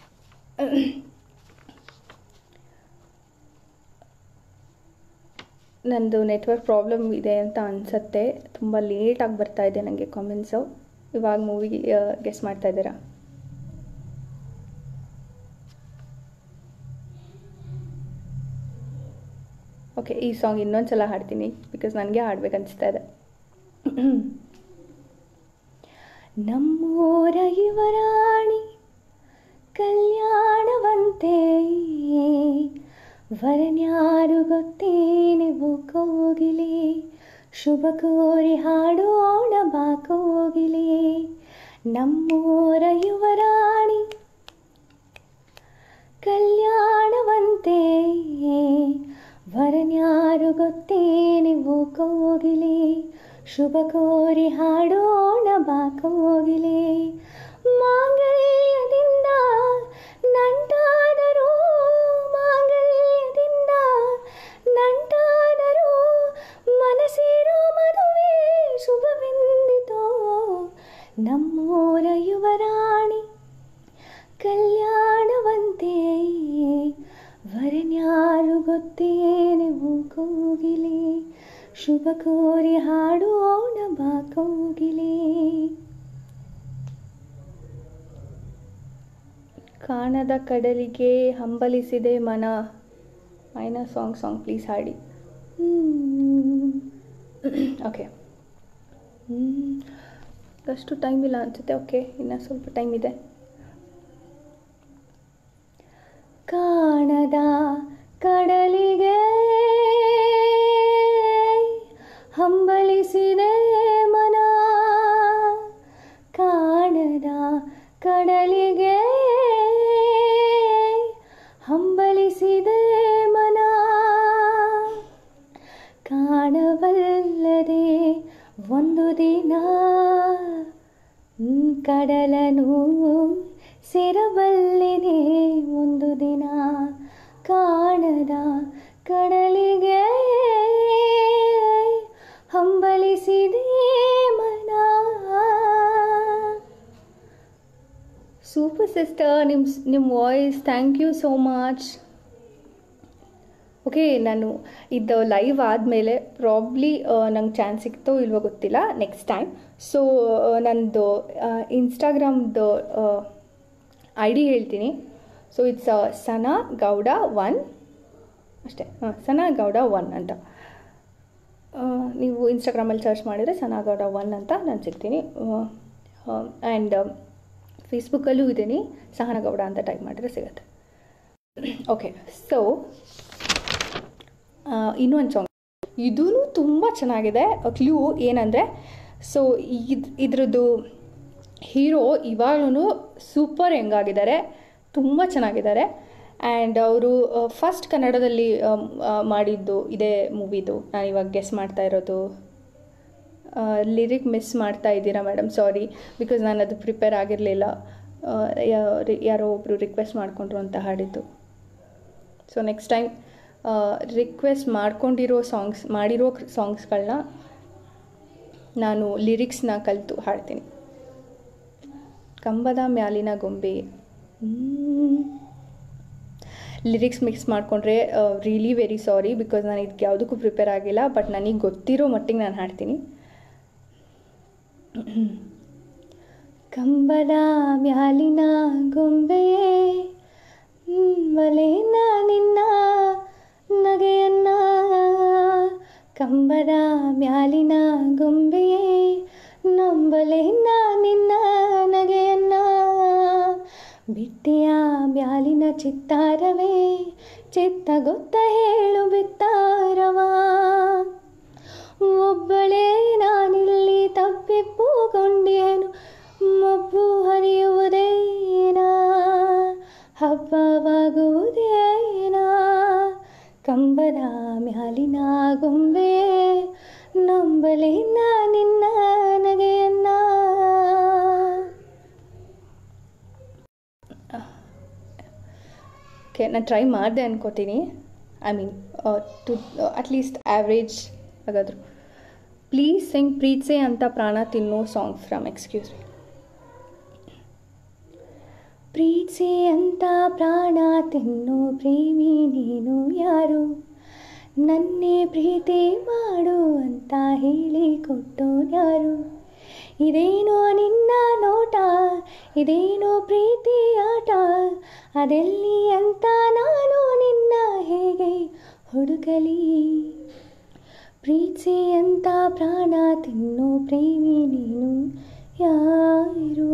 ನಂದು ನೆಟ್ವರ್ಕ್ ಪ್ರಾಬ್ಲಮ್ ಇದೆ ಅಂತ ಅನಿಸುತ್ತೆ. ತುಂಬ ಲೇಟಾಗಿ ಬರ್ತಾ ಇದೆ ನನಗೆ ಕಾಮೆಂಟ್ಸು. ಇವಾಗ ಮೂವಿ ಗೆಸ್ ಮಾಡ್ತಾ ಇದ್ದೀರಾ? ಓಕೆ, ಈ ಸಾಂಗ್ ಇನ್ನೊಂದು ಸಲ ಹಾಡ್ತೀನಿ ಬಿಕಾಸ್ ನನಗೆ ಹಾಡ್ಬೇಕನ್ನಿಸ್ತಾ ಇದೆ. ನಮ್ಮೂರ ಯುವರಾಣಿ ಕಲ್ಯಾಣವಂತೆ, ವರನ್ಯಾರು ಗೊತ್ತೇನೆವು ಕೋಗಿಲೆ, ಶುಭ ಕೋರಿ ಹಾಡೋಣ ಬಾ ಕೋಗಿಲೆ. ನಮ್ಮೂರ ಯುವರಾಣಿ ಕಲ್ಯಾಣವಂತೆ, ವರನ್ಯಾರು ಗೊತ್ತೇನೆವು ಕೋಗಿಲೆ, ಶುಭ ಕೋರಿ ಹಾಡೋಣ ಬಾ ಕೋಗಿಲೆ. ಮಾಂಗಲ್ಯದಿಂದ ನಂಟಾದರೂ, ಮಾಂಗಲ್ಯದಿಂದ ನಂಟಾದರೂ, ಮನಸ್ಸಿರೋ ಮದುವೆ ಶುಭವೆಂದಿತೋ. ನಮ್ಮೂರ ಯುವರಾಣಿ ಕಲ್ಯಾಣವಂತೆ, ವರನ್ಯಾರು ಗೊತ್ತೇನೆವು ಕೋಗಿಲೆ, ಶುಭ ಕೋರಿ ಹಾಡೋಣ ಬಾ ಕೋಗಿಲೆ. ಕಾಣದ ಕಡಲಿಗೆ ಹಂಬಲಿಸಿದೆ ಮನ. ಮೈನಾ ಸಾಂಗ್ ಸಾಂಗ್ ಪ್ಲೀಸ್ ಹಾಡಿ. ಓಕೆ, ಅಷ್ಟು ಟೈಮ್ ಇಲ್ಲ ಅನಿಸುತ್ತೆ. ಓಕೆ, ಇನ್ನು ಸ್ವಲ್ಪ ಟೈಮ್ ಇದೆ. ಕಾಣದ ಕಡಲಿಗೆ ಹಂಬಲಿಸಿದೆ ಮನ, ಕಾಣದ ಕಡಲಿಗೆ ಹಂಬಲಿಸಿದೆ ಮನ, ಕಾಣವಲ್ಲದೆ ಒಂದು ದಿನ ಕಡಲನು ಸೇರಬಲ್ಲೆನೆ ಒಂದು ದಿನ. ಕಾಣದ ಕಡಲಿಗೆ ಹಂಬಲಿಸಿದೆ ಮನ. ಸೂಪರ್ ಸಿಸ್ಟರ್, ನಿಮ್ಮ ನಿಮ್ಮ voice thank you so much. Okay, ನಾನು ಇದು ಲೈವ್ ಆದಮೇಲೆ ಪ್ರಾಬ್ಲಿ ನಂಗೆ ಚಾನ್ಸ್ ಸಿಗ್ತೋ ಇಲ್ವೋ ಗೊತ್ತಿಲ್ಲ, ನೆಕ್ಸ್ಟ್ ಟೈಮ್. ಸೊ ನನ್ನದು ಇನ್ಸ್ಟಾಗ್ರಾಮ್ದು ಐ ಡಿ ಹೇಳ್ತೀನಿ. So it's Sana Gowda one ಅಷ್ಟೇ. ಹಾಂ, ಸನಾ ಗೌಡ ಒನ್ ಅಂತ ನೀವು ಇನ್ಸ್ಟಾಗ್ರಾಮಲ್ಲಿ ಸರ್ಚ್ ಮಾಡಿದರೆ ಸನಾ ಗೌಡ ಒನ್ ಅಂತ ನಾನು ಸಿಗ್ತೀನಿ. ಆ್ಯಂಡ್ ಫೇಸ್ಬುಕ್ಕಲ್ಲೂ ಇದ್ದೀನಿ, ಸಹನಾ ಗೌಡ ಅಂತ ಟೈಪ್ ಮಾಡಿದ್ರೆ ಸಿಗುತ್ತೆ. ಓಕೆ, ಸೊ ಇನ್ನೊಂದು ಸಾಂಗ್, ಇದೂ ತುಂಬ ಚೆನ್ನಾಗಿದೆ. ಕ್ಲೂ ಏನಂದರೆ, ಸೊ ಇದು ಇದ್ರದ್ದು ಹೀರೋ ಇವಾಗಲೂ ಸೂಪರ್ ಹೆಂಗಾಗಿದ್ದಾರೆ, ತುಂಬ ಚೆನ್ನಾಗಿದ್ದಾರೆ. ಆ್ಯಂಡ್ ಅವರು ಫಸ್ಟ್ ಕನ್ನಡದಲ್ಲಿ ಮಾಡಿದ್ದು ಇದೇ ಮೂವಿದು. ನಾನು ಇವಾಗ ಗೆಸ್ ಮಾಡ್ತಾ ಇರೋದು. ಲಿರಿಕ್ ಮಿಸ್ ಮಾಡ್ತಾ ಇದ್ದೀರಾ ಮೇಡಮ್, ಸಾರಿ, ಬಿಕಾಸ್ ನಾನು ಅದು ಪ್ರಿಪೇರ್ ಆಗಿರಲಿಲ್ಲ. ಯಾರೋ ಒಬ್ಬರು ರಿಕ್ವೆಸ್ಟ್ ಮಾಡಿಕೊಂಡ್ರು ಅಂತ ಹಾಡಿದ್ದು. ಸೊ ನೆಕ್ಸ್ಟ್ ಟೈಮ್ ರಿಕ್ವೆಸ್ಟ್ ಮಾಡ್ಕೊಂಡಿರೋ ಸಾಂಗ್ಸ್ ಮಾಡಿರೋ ಸಾಂಗ್ಸ್ಗಳನ್ನ ನಾನು ಲಿರಿಕ್ಸ್ನ ಕಲಿತು ಹಾಡ್ತೀನಿ. ಕಂಬದ ಮ್ಯಾಲಿನ ಗೊಂಬೆ, ಲಿರಿಕ್ಸ್ ಮಿಕ್ಸ್ ಮಾಡಿಕೊಂಡ್ರೆ ರಿಯಲಿ ವೆರಿ ಸಾರಿ, ಬಿಕಾಸ್ ನಾನು ಇದಕ್ಕೆ ಯಾವುದಕ್ಕೂ ಪ್ರಿಪೇರ್ ಆಗಿಲ್ಲ. ಬಟ್ ನನಗೆ ಗೊತ್ತಿರೋ ಮಟ್ಟಿಗೆ ನಾನು ಹಾಡ್ತೀನಿ. ಕಂಬದ ಮ್ಯಾಲಿನ ಗೊಂಬೆಯೇ ನಂಬಲೇನ ನಿನ್ನ ನಗೆಯನ್ನ, ಕಂಬದ ಮ್ಯಾಲಿನ ಗೊಂಬೆಯೇ ನಂಬಲೇನ ನಿನ್ನ ನಗೆಯನ್ನ, ಬಿಟ್ಟಿಯ ಮ್ಯಾಲಿನ ಚಿತ್ತಾರವೇ ಚಿತ್ತ ಗೊತ್ತ ಹೇಳು ಬಿತ್ತಾರವ, ಒಬ್ಬಳೇ ನಾನಿಲ್ಲಿ ತಪ್ಪಿಪ್ಪುಗೊಂಡೇನು ಮಬ್ಬು ಹರಿಯುವುದೇನ ಹಬ್ಬವಾಗುವುದೇನ, ಕಂಬದ ಮ್ಯಾಲಿನ ಗೊಂಬೆ ನಂಬಲೇನ ನಿನ್ನ ನಗೆಯನ್ನ. ಓಕೆ, ನಾನು ಟ್ರೈ ಮಾಡಿದೆ ಅನ್ಕೋತೀನಿ. I mean to at least average ಹಾಗಾದ್ರು. ಪ್ಲೀಸ್ ಸಿಂಗ್ ಪ್ರೀತ್ಸೆ ಅಂತ ಪ್ರಾಣ ತಿನ್ನೋ ಸಾಂಗ್ ಫ್ರಮ್ ಎಕ್ಸ್ಕ್ಯೂಸ್ ಮೀ. ಪ್ರೀತ್ಸೆ ಅಂತ ಪ್ರಾಣ ತಿನ್ನೋ ಪ್ರೇಮಿ ನೀನು ಯಾರು, ನನ್ನೇ ಪ್ರೀತಿ ಮಾಡು ಅಂತ ಹೇಳಿ ಕೊಟ್ಟೋನ್ಯಾರು, ಇದೇನೋ ನಿನ್ನ ನೋಟ ಇದೇನೋ ಪ್ರೀತಿ ಆಟ, ಅದೆಲ್ಲಿ ಅಂತ ನಾನು ನಿನ್ನ ಹೇಗೆ ಹುಡುಕಲಿ, ಪ್ರೀತ್ಸೆ ಅಂತ ಪ್ರಾಣ ತಿನ್ನೋ ಪ್ರೇಮಿ ನೀನು ಯಾರು.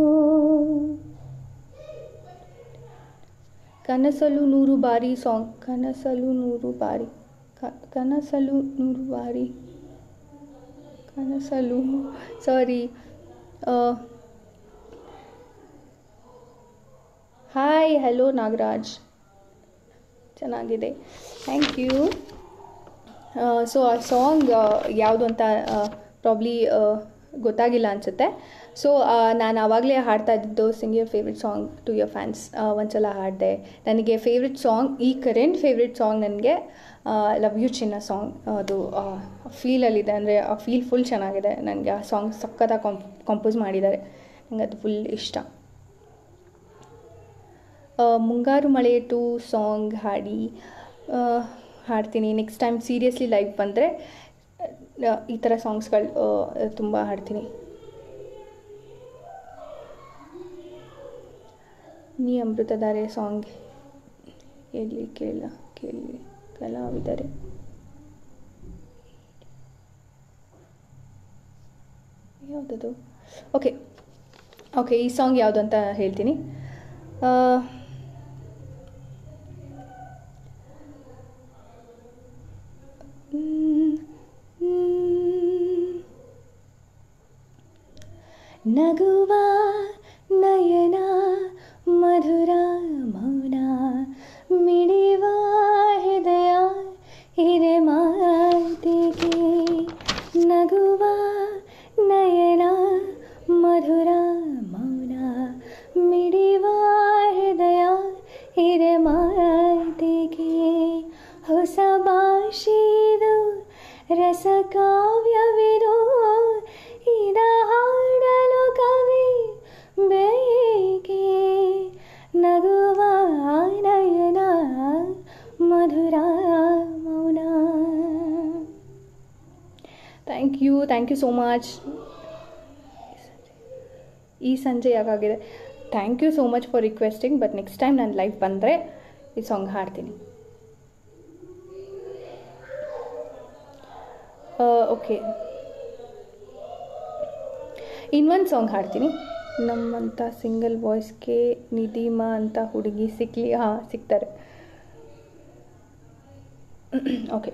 ಕನಸಲು ನೂರು ಬಾರಿ ಸಾಂಗ್, ಕನಸಲು ನೂರು ಬಾರಿ ಕನಸಲು ನೂರು ಬಾರಿ ಕನಸಲು ಸಾರಿ. ಹಾಯ್, ಹಲೋ ನಾಗರಾಜ್, ಚೆನ್ನಾಗಿದೆ, ಥ್ಯಾಂಕ್ ಯು. ಸೊ ಆ ಸಾಂಗ್ ಯಾವುದು ಅಂತ ಪ್ರಾಬ್ಲಿ ಗೊತ್ತಾಗಿಲ್ಲ ಅನಿಸುತ್ತೆ. ಸೊ ನಾನು ಆವಾಗಲೇ ಹಾಡ್ತಾ ಇದ್ದಿದ್ದು sing your favourite song to your fans ಒಂದ್ಸಲ ಹಾಡಿದೆ. ನನಗೆ ಫೇವ್ರೆಟ್ ಸಾಂಗ್, ಈ ಕರೆಂಟ್ ಫೇವ್ರೆಟ್ ಸಾಂಗ್ ನನಗೆ ಲವ್ ಯು ಚಿನ್ನ ಸಾಂಗ್. ಅದು ಫೀಲಲ್ಲಿದೆ, ಅಂದರೆ ಆ ಫೀಲ್ ಫುಲ್ ಚೆನ್ನಾಗಿದೆ. ನನಗೆ ಆ ಸಾಂಗ್ ಸಖತ್ತಾಗಿ ಕಾಂಪ್ ಕಂಪೋಸ್ ಮಾಡಿದ್ದಾರೆ, ನನಗೆ ಅದು ಫುಲ್ ಇಷ್ಟ. ಮುಂಗಾರು ಮಳೆ ಟು ಸಾಂಗ್ ಹಾಡಿ ಹಾಡ್ತೀನಿ. ನೆಕ್ಸ್ಟ್ ಟೈಮ್ ಸೀರಿಯಸ್ಲಿ ಲೈವ್ ಬಂದರೆ ಈ ಥರ ಸಾಂಗ್ಸ್ಗಳು ತುಂಬ ಹಾಡ್ತೀನಿ. ನೀ ಅಮೃತಧಾರೆ ಸಾಂಗ್ ಎಲ್ಲಿ ಕೇಳ ಕೇಳಿ ಕಲಾವಿದರೆ, ಯಾವುದದು? ಓಕೆ ಓಕೆ ಈ ಸಾಂಗ್ ಯಾವುದು ಅಂತ ಹೇಳ್ತೀನಿ. ನಗುವ ನಯನ ಮಧುರ ಮೌನ ಮಿಡಿವ ಹೃದಯ ಹಿರೆ ಮಾತಿಗೆ, ನಗುವ ನಯನ ಮಧುರ ಮೌನ ಮಿಡಿವ ಹೃದಯ ಹಿರೆ ಮಾತಿಗೆ, ಹೊಸ ಭಾಷೆದು ರಸ ಕಾವ್ಯವಿದು ಇದ ಹಾಡಲು ಕವಿ ಬೇಕೆ, ನಗುವ ನಯನ ಮಧುರ ಮೌನ. Thank you thank you so much. ಈ ಸಂಜೆ ಯಾಕಾಗಿದೆ? Thank you so much for requesting. But next time ನಾನು ಲೈವ್ ಬಂದರೆ ಈ ಸಾಂಗ್ ಹಾಡ್ತೀನಿ. ಓಕೆ, ಇನ್ನೊಂದು ಸಾಂಗ್ ಹಾಡ್ತೀನಿ. ನಮ್ಮಂಥ ಸಿಂಗಲ್ ಬಾಯ್ಸ್ಗೆ ನಿಧಿಮಾ ಅಂತ ಹುಡುಗಿ ಸಿಕ್ಕಲಿ. ಹಾಂ, ಸಿಗ್ತಾರೆ. ಓಕೆ.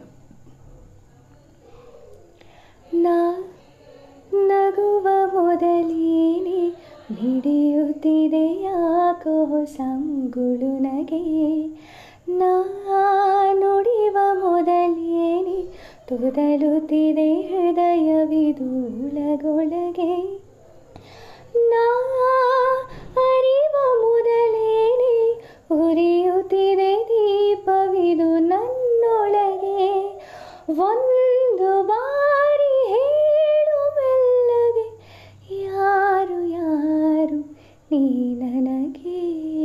ನಾ ನಗುವ ಮೊದಲೇನೆ ಮಿಡಿಯುತ್ತಿದೆ ಯಾಕೋ ಸಂಗುಳು ನಗೆ. ನಾ ನುಡಿವ ಮೊದಲೇನೆ ತೊದಲುತ್ತಿದೆ ಹೃದಯವಿದೂಳಗೊಳಗೆ. ನಾ ಅರಿವ ಮೊದಲೇನೆ ಉರಿಯುತ್ತಿದೆ ದೀಪವಿದು ನನ್ನೊಳಗೆ. ಒಂದು ಬಾರಿ ಹೇಳು ಮೆಲ್ಲಗೆ, ಯಾರು ಯಾರು ನೀ ನನಗೆ.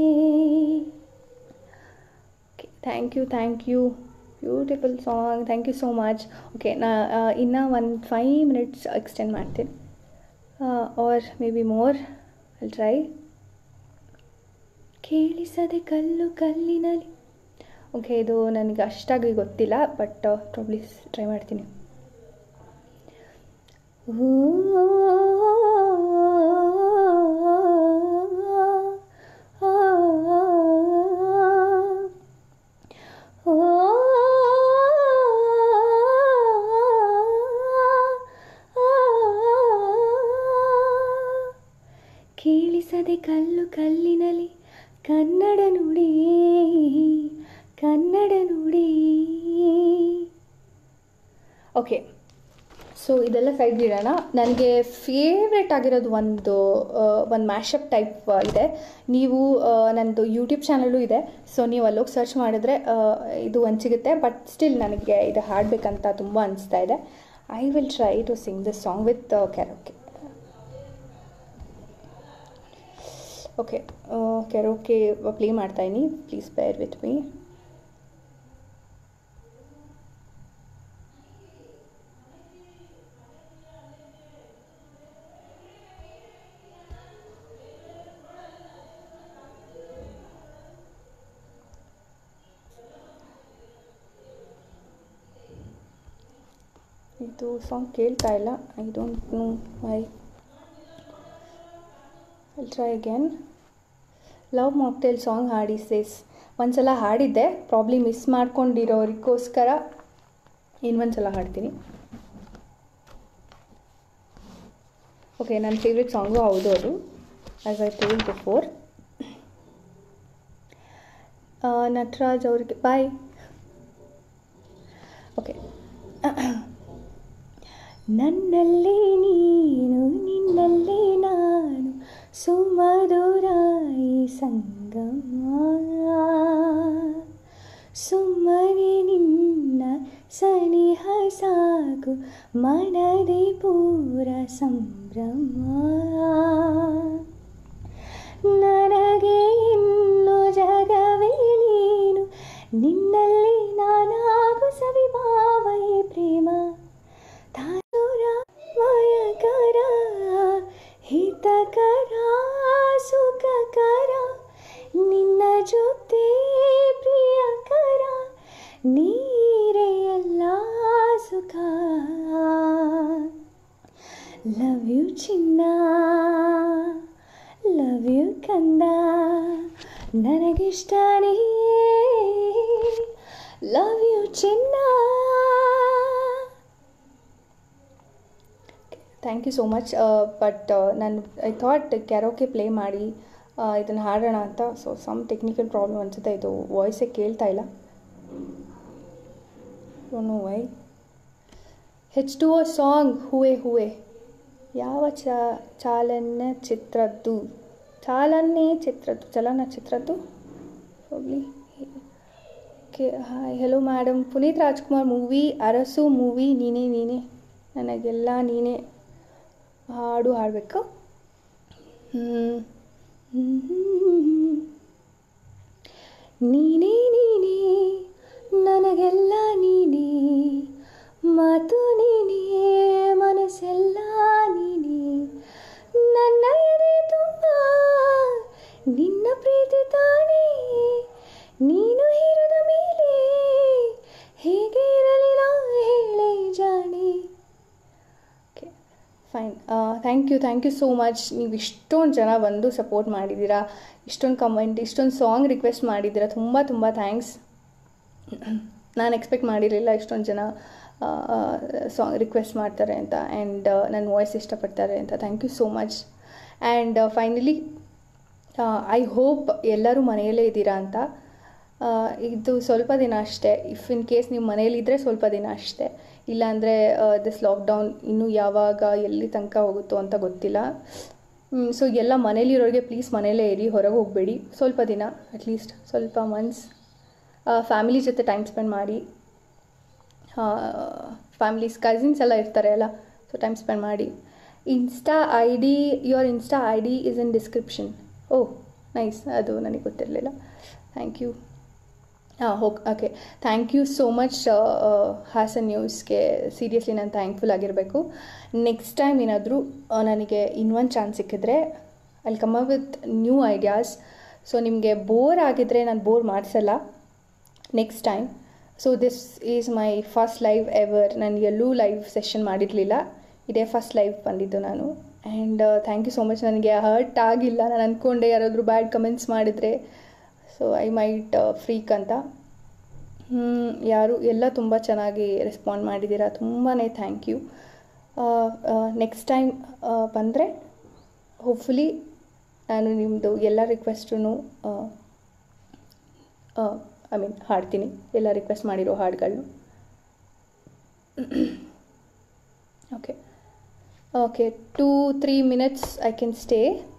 Thank you thank you beautiful song. Thank you so much. Okay, ನಾ ಇನ್ನೂ ಒಂದು ಫೈವ್ ಮಿನಿಟ್ಸ್ ಎಕ್ಸ್ಟೆಂಡ್ ಮಾಡ್ತೀನಿ, or maybe more. I'll try. ಕೇಳಿಸದೆ ಕಲ್ಲು ಕಲ್ಲಿನಲ್ಲಿ. ಓಕೆ, ಇದು ನನಗೆ ಅಷ್ಟಾಗಿ ಗೊತ್ತಿಲ್ಲ, ಬಟ್ ಪ್ರಾಬ್ಲಿ ಟ್ರೈ ಮಾಡ್ತೀನಿ. ಓ ಕೇಳಿಸದೆ ಕಲ್ಲು ಕಲ್ಲಿನಲ್ಲಿ ಕನ್ನಡ ನುಡಿ ಕನ್ನಡ ನುಡಿ. ಓಕೆ, ಸೊ ಇದೆಲ್ಲ ಸೈಡ್ ಇಡೋಣ. ನನಗೆ ಫೇವ್ರೆಟ್ ಆಗಿರೋದು ಒಂದು ಒಂದು ಮ್ಯಾಶಪ್ ಟೈಪ್ ಇದೆ. ನೀವು ನನ್ನದು ಯೂಟ್ಯೂಬ್ ಚಾನಲು ಇದೆ, ಸೊ ನೀವು ಅಲ್ಲೋಗಿ ಸರ್ಚ್ ಮಾಡಿದ್ರೆ ಇದು ಒಂದು ಸಿಗುತ್ತೆ. ಬಟ್ ಸ್ಟಿಲ್ ನನಗೆ ಇದು ಹಾಡಬೇಕಂತ ತುಂಬ ಅನಿಸ್ತಾ ಇದೆ. I will try to sing this song with karaoke. Okay, karaoke play ಮಾಡ್ತಾಯಿನಿ, ಪ್ಲೀಸ್ ಬೇರ್ ವಿತ್ ಮೀ. ಇದು ಸಾಂಗ್ ಕೇಳ್ತಾ ಇಲ್ಲ, I don't know why. I'll try again. Love mocktail song ಹಾಡಿ ಸೇಸ್. ಒಂದು ಸಲ ಹಾಡಿದ್ದೆ, ಪ್ರಾಬ್ಲಿ ಮಿಸ್ ಮಾಡ್ಕೊಂಡಿರೋರಿಗೋಸ್ಕರ ಇನ್ನೊಂದು ಸಲ ಹಾಡ್ತೀನಿ. ಓಕೆ, ನನ್ನ ಫೇವ್ರೆಟ್ ಸಾಂಗು ಹೌದು ಅದು, as I told before. Nataraj ಅವ್ರಿಗೆ ಬಾಯ್. ಓಕೆ. ನನ್ನಲ್ಲಿ ನೀನು ನಿನ್ನಲ್ಲಿ ನಾನು ಸುಮಧುರಾಯಿ ಸಂಗಮ. ಸುಮ್ಮನೆ ನಿನ್ನ ಸನಿಹ ಸಾಕು ಮನದಿ ಪೂರ ಸಂಭ್ರಮ. ನನಗೆ ಇನ್ನು ಜಗವೇ ನೀನು, ನಿನ್ನಲ್ಲಿ ನಾನಾಗು ಸವಿಭಾವೈ ಪ್ರೇಮ. ಮಯಕರ ಹಿತಕರ ಸುಖಕರ ನಿನ್ನ ಜೊತೆ ಪ್ರಿಯಕರ, ನೀರೇ ಎಲ್ಲ ಸುಖ. ಲವ್ ಯು ಚಿನ್ನ, ಲವ್ ಯು ಕಂದ, ನನಗಿಷ್ಟನೇ ಲವ್ ಯು ಚಿನ್ನ. Thank you so much. But ನಾನು ಐ ಥಾಟ್ ಕ್ಯಾರೋಕೆ ಪ್ಲೇ ಮಾಡಿ ಇದನ್ನು ಹಾಡೋಣ ಅಂತ. ಸೊ ಸಮ್ ಟೆಕ್ನಿಕಲ್ ಪ್ರಾಬ್ಲಮ್ ಅನಿಸುತ್ತೆ, ಇದು ವಾಯ್ಸೇ ಕೇಳ್ತಾ ಇಲ್ಲ. Don't know why. H two O song ಹೂವೆ ಹೂವೆ ಯಾವ ಚ ಚಾಲನ ಚಿತ್ರದ್ದು ಚಾಲನೆ ಚಿತ್ರದ್ದು ಚಲನಚಿತ್ರದ್ದು probably. Okay, hi, hello madam. Puneeth Rajkumar movie Arasu movie ನೀನೇ ನೀನೇ ನನಗೆಲ್ಲ ನೀನೇ ಹಾಡು ಹಾಡಬೇಕು. ನೀನೇ ನೀನೇ ನನಗೆಲ್ಲ ನೀನೇ, ಮಾತು ನೀನೇ ಮನಸ್ಸೆಲ್ಲ ನೀನೇ, ನನ್ನ ಎದೆ ತುಂಬ ನಿನ್ನ ಪ್ರೀತಿ ತಾನೇ, ನೀನು ಹಿರಿದ ಮೇಲೆ ಹೇಗೆ ಇರಲಿ ನಾ ಹೇಳೇ ಜಾಣೆ. Okay, fine. Thank you thank you so much. ನೀವು ಇಷ್ಟೊಂದು ಜನ ಬಂದು ಸಪೋರ್ಟ್ ಮಾಡಿದ್ದೀರಾ, ಇಷ್ಟೊಂದು ಕಮೆಂಟ್, ಇಷ್ಟೊಂದು ಸಾಂಗ್ ರಿಕ್ವೆಸ್ಟ್ ಮಾಡಿದ್ದೀರಾ. ತುಂಬ ತುಂಬ ಥ್ಯಾಂಕ್ಸ್. ನಾನು ಎಕ್ಸ್ಪೆಕ್ಟ್ ಮಾಡಿರಲಿಲ್ಲ ಇಷ್ಟೊಂದು ಜನ ಸಾಂಗ್ ರಿಕ್ವೆಸ್ಟ್ ಮಾಡ್ತಾರೆ ಅಂತ, ಆ್ಯಂಡ್ ನನ್ನ ವಾಯ್ಸ್ ಇಷ್ಟಪಡ್ತಾರೆ ಅಂತ. Thank you so much. And finally I hope ಎಲ್ಲರೂ ಮನೆಯಲ್ಲೇ ಇದ್ದೀರಾ ಅಂತ. ಇದು ಸ್ವಲ್ಪ ದಿನ ಅಷ್ಟೇ. ಇಫ್ ಇನ್ ಕೇಸ್ ನೀವು ಮನೆಯಲ್ಲಿದ್ದರೆ ಸ್ವಲ್ಪ ದಿನ ಅಷ್ಟೇ, ಇಲ್ಲಾಂದರೆ ದಿಸ್ ಲಾಕ್ಡೌನ್ ಇನ್ನೂ ಯಾವಾಗ ಎಲ್ಲಿ ತನಕ ಹೋಗುತ್ತೋ ಅಂತ ಗೊತ್ತಿಲ್ಲ. ಸೊ ಎಲ್ಲ ಮನೇಲಿರೋರಿಗೆ ಪ್ಲೀಸ್ ಮನೆಯಲ್ಲೇ ಇರಿ, ಹೊರಗೆ ಹೋಗಬೇಡಿ ಸ್ವಲ್ಪ ದಿನ, ಅಟ್ಲೀಸ್ಟ್ ಸ್ವಲ್ಪ ಮಂತ್ಸ್ ಫ್ಯಾಮಿಲಿ ಜೊತೆ ಟೈಮ್ ಸ್ಪೆಂಡ್ ಮಾಡಿ. ಫ್ಯಾಮಿಲೀಸ್ ಕಸಿನ್ಸ್ ಎಲ್ಲ ಇರ್ತಾರೆ ಅಲ್ಲ, ಸೊ ಟೈಮ್ ಸ್ಪೆಂಡ್ ಮಾಡಿ. Insta I D your insta I D is in description. Oh nice, ಅದು ನನಗೆ ಗೊತ್ತಿರಲಿಲ್ಲ. Thank you. ಹಾಂ ಹೋಗಿ okay thank you so much Hassan ನ್ಯೂಸ್ಗೆ. ಸೀರಿಯಸ್ಲಿ ನಾನು ಥ್ಯಾಂಕ್ಫುಲ್ ಆಗಿರಬೇಕು. ನೆಕ್ಸ್ಟ್ ಟೈಮ್ ಏನಾದರೂ ನನಗೆ ಇನ್ನೊಂದು ಚಾನ್ಸ್ ಸಿಕ್ಕಿದ್ರೆ I will come up with new ideas. So ನಿಮಗೆ ಬೋರ್ ಆಗಿದ್ದರೆ ನಾನು ಬೋರ್ ಮಾಡಿಸಲ್ಲ next time. So this is my first live ever. ನಾನು ಎಲ್ಲೂ ಲೈವ್ ಸೆಷನ್ ಮಾಡಿರಲಿಲ್ಲ, ಇದೇ ಫಸ್ಟ್ ಲೈವ್ ಬಂದಿದ್ದು ನಾನು. And thank you so much. ನನಗೆ ಹರ್ಟ್ ಆಗಿಲ್ಲ. ನಾನು ಅಂದ್ಕೊಂಡೆ ಯಾರಾದರೂ ಬ್ಯಾಡ್ ಕಮೆಂಟ್ಸ್ ಮಾಡಿದರೆ ಸೊ ಐ ಮೈಟ್ ಫ್ರೀಕ್ ಅಂತ. ಯಾರು ಎಲ್ಲ ತುಂಬ ಚೆನ್ನಾಗಿ ರೆಸ್ಪಾಂಡ್ ಮಾಡಿದ್ದೀರಾ, ತುಂಬಾ ಥ್ಯಾಂಕ್ ಯು. ನೆಕ್ಸ್ಟ್ ಟೈಮ್ ಬಂದರೆ ಹೋಪ್ಫುಲಿ ನಾನು ನಿಮ್ಮದು ಎಲ್ಲ ರಿಕ್ವೆಸ್ಟೂ ಐ ಮೀನ್ ಹಾಡ್ತೀನಿ, ಎಲ್ಲ ರಿಕ್ವೆಸ್ಟ್ ಮಾಡಿರೋ ಹಾಡುಗಳನ್ನು. Okay okay two three minutes I can stay.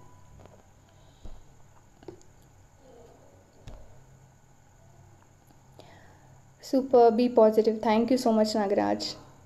Super, be positive. Thank you so much Nagaraj.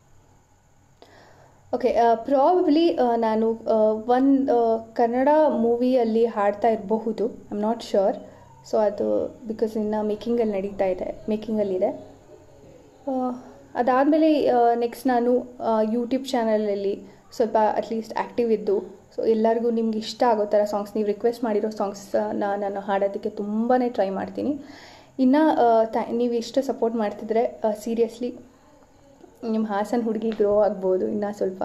Okay probably ನಾನು ಒಂದು ಕನ್ನಡ ಮೂವಿಯಲ್ಲಿ ಹಾಡ್ತಾ ಇರಬಹುದು, I am not sure. So ಅದು ಬಿಕಾಸ್ ಇನ್ನು ಮೇಕಿಂಗಲ್ಲಿ ನಡೀತಾ ಇದೆ, ಮೇಕಿಂಗಲ್ಲಿದೆ. ಅದಾದಮೇಲೆ ನೆಕ್ಸ್ಟ್ ನಾನು ಯೂಟ್ಯೂಬ್ ಚಾನಲಲ್ಲಿ ಸ್ವಲ್ಪ ಅಟ್ಲೀಸ್ಟ್ ಆ್ಯಕ್ಟಿವ್ ಇದ್ದು, ಸೊ ಎಲ್ಲರಿಗೂ ನಿಮ್ಗೆ ಇಷ್ಟ ಆಗೋ ಥರ ಸಾಂಗ್ಸ್, ನೀವು ರಿಕ್ವೆಸ್ಟ್ ಮಾಡಿರೋ ಸಾಂಗ್ಸನ್ನ ನಾನು ಹಾಡೋದಕ್ಕೆ ತುಂಬಾ ಟ್ರೈ ಮಾಡ್ತೀನಿ. ಇನ್ನು ಥ ನೀವು ಇಷ್ಟು ಸಪೋರ್ಟ್ ಮಾಡ್ತಿದ್ರೆ ಸೀರಿಯಸ್ಲಿ ನಿಮ್ಮ ಹಾಸನ್ ಹುಡುಗಿ ಗ್ರೋ ಆಗ್ಬೋದು ಇನ್ನೂ ಸ್ವಲ್ಪ.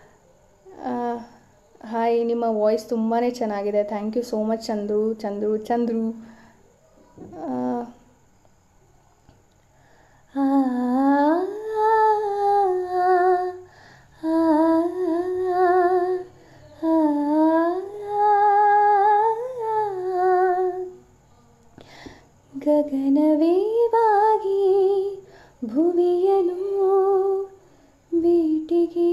ಹಾಯ್, ನಿಮ್ಮ ವಾಯ್ಸ್ ತುಂಬಾ ಚೆನ್ನಾಗಿದೆ. Thank you so much Chandru Chandru Chandru ಗಗನವೇವಾಗಿ ಭುವಿಯನು ಭೇಟಿಗೆ.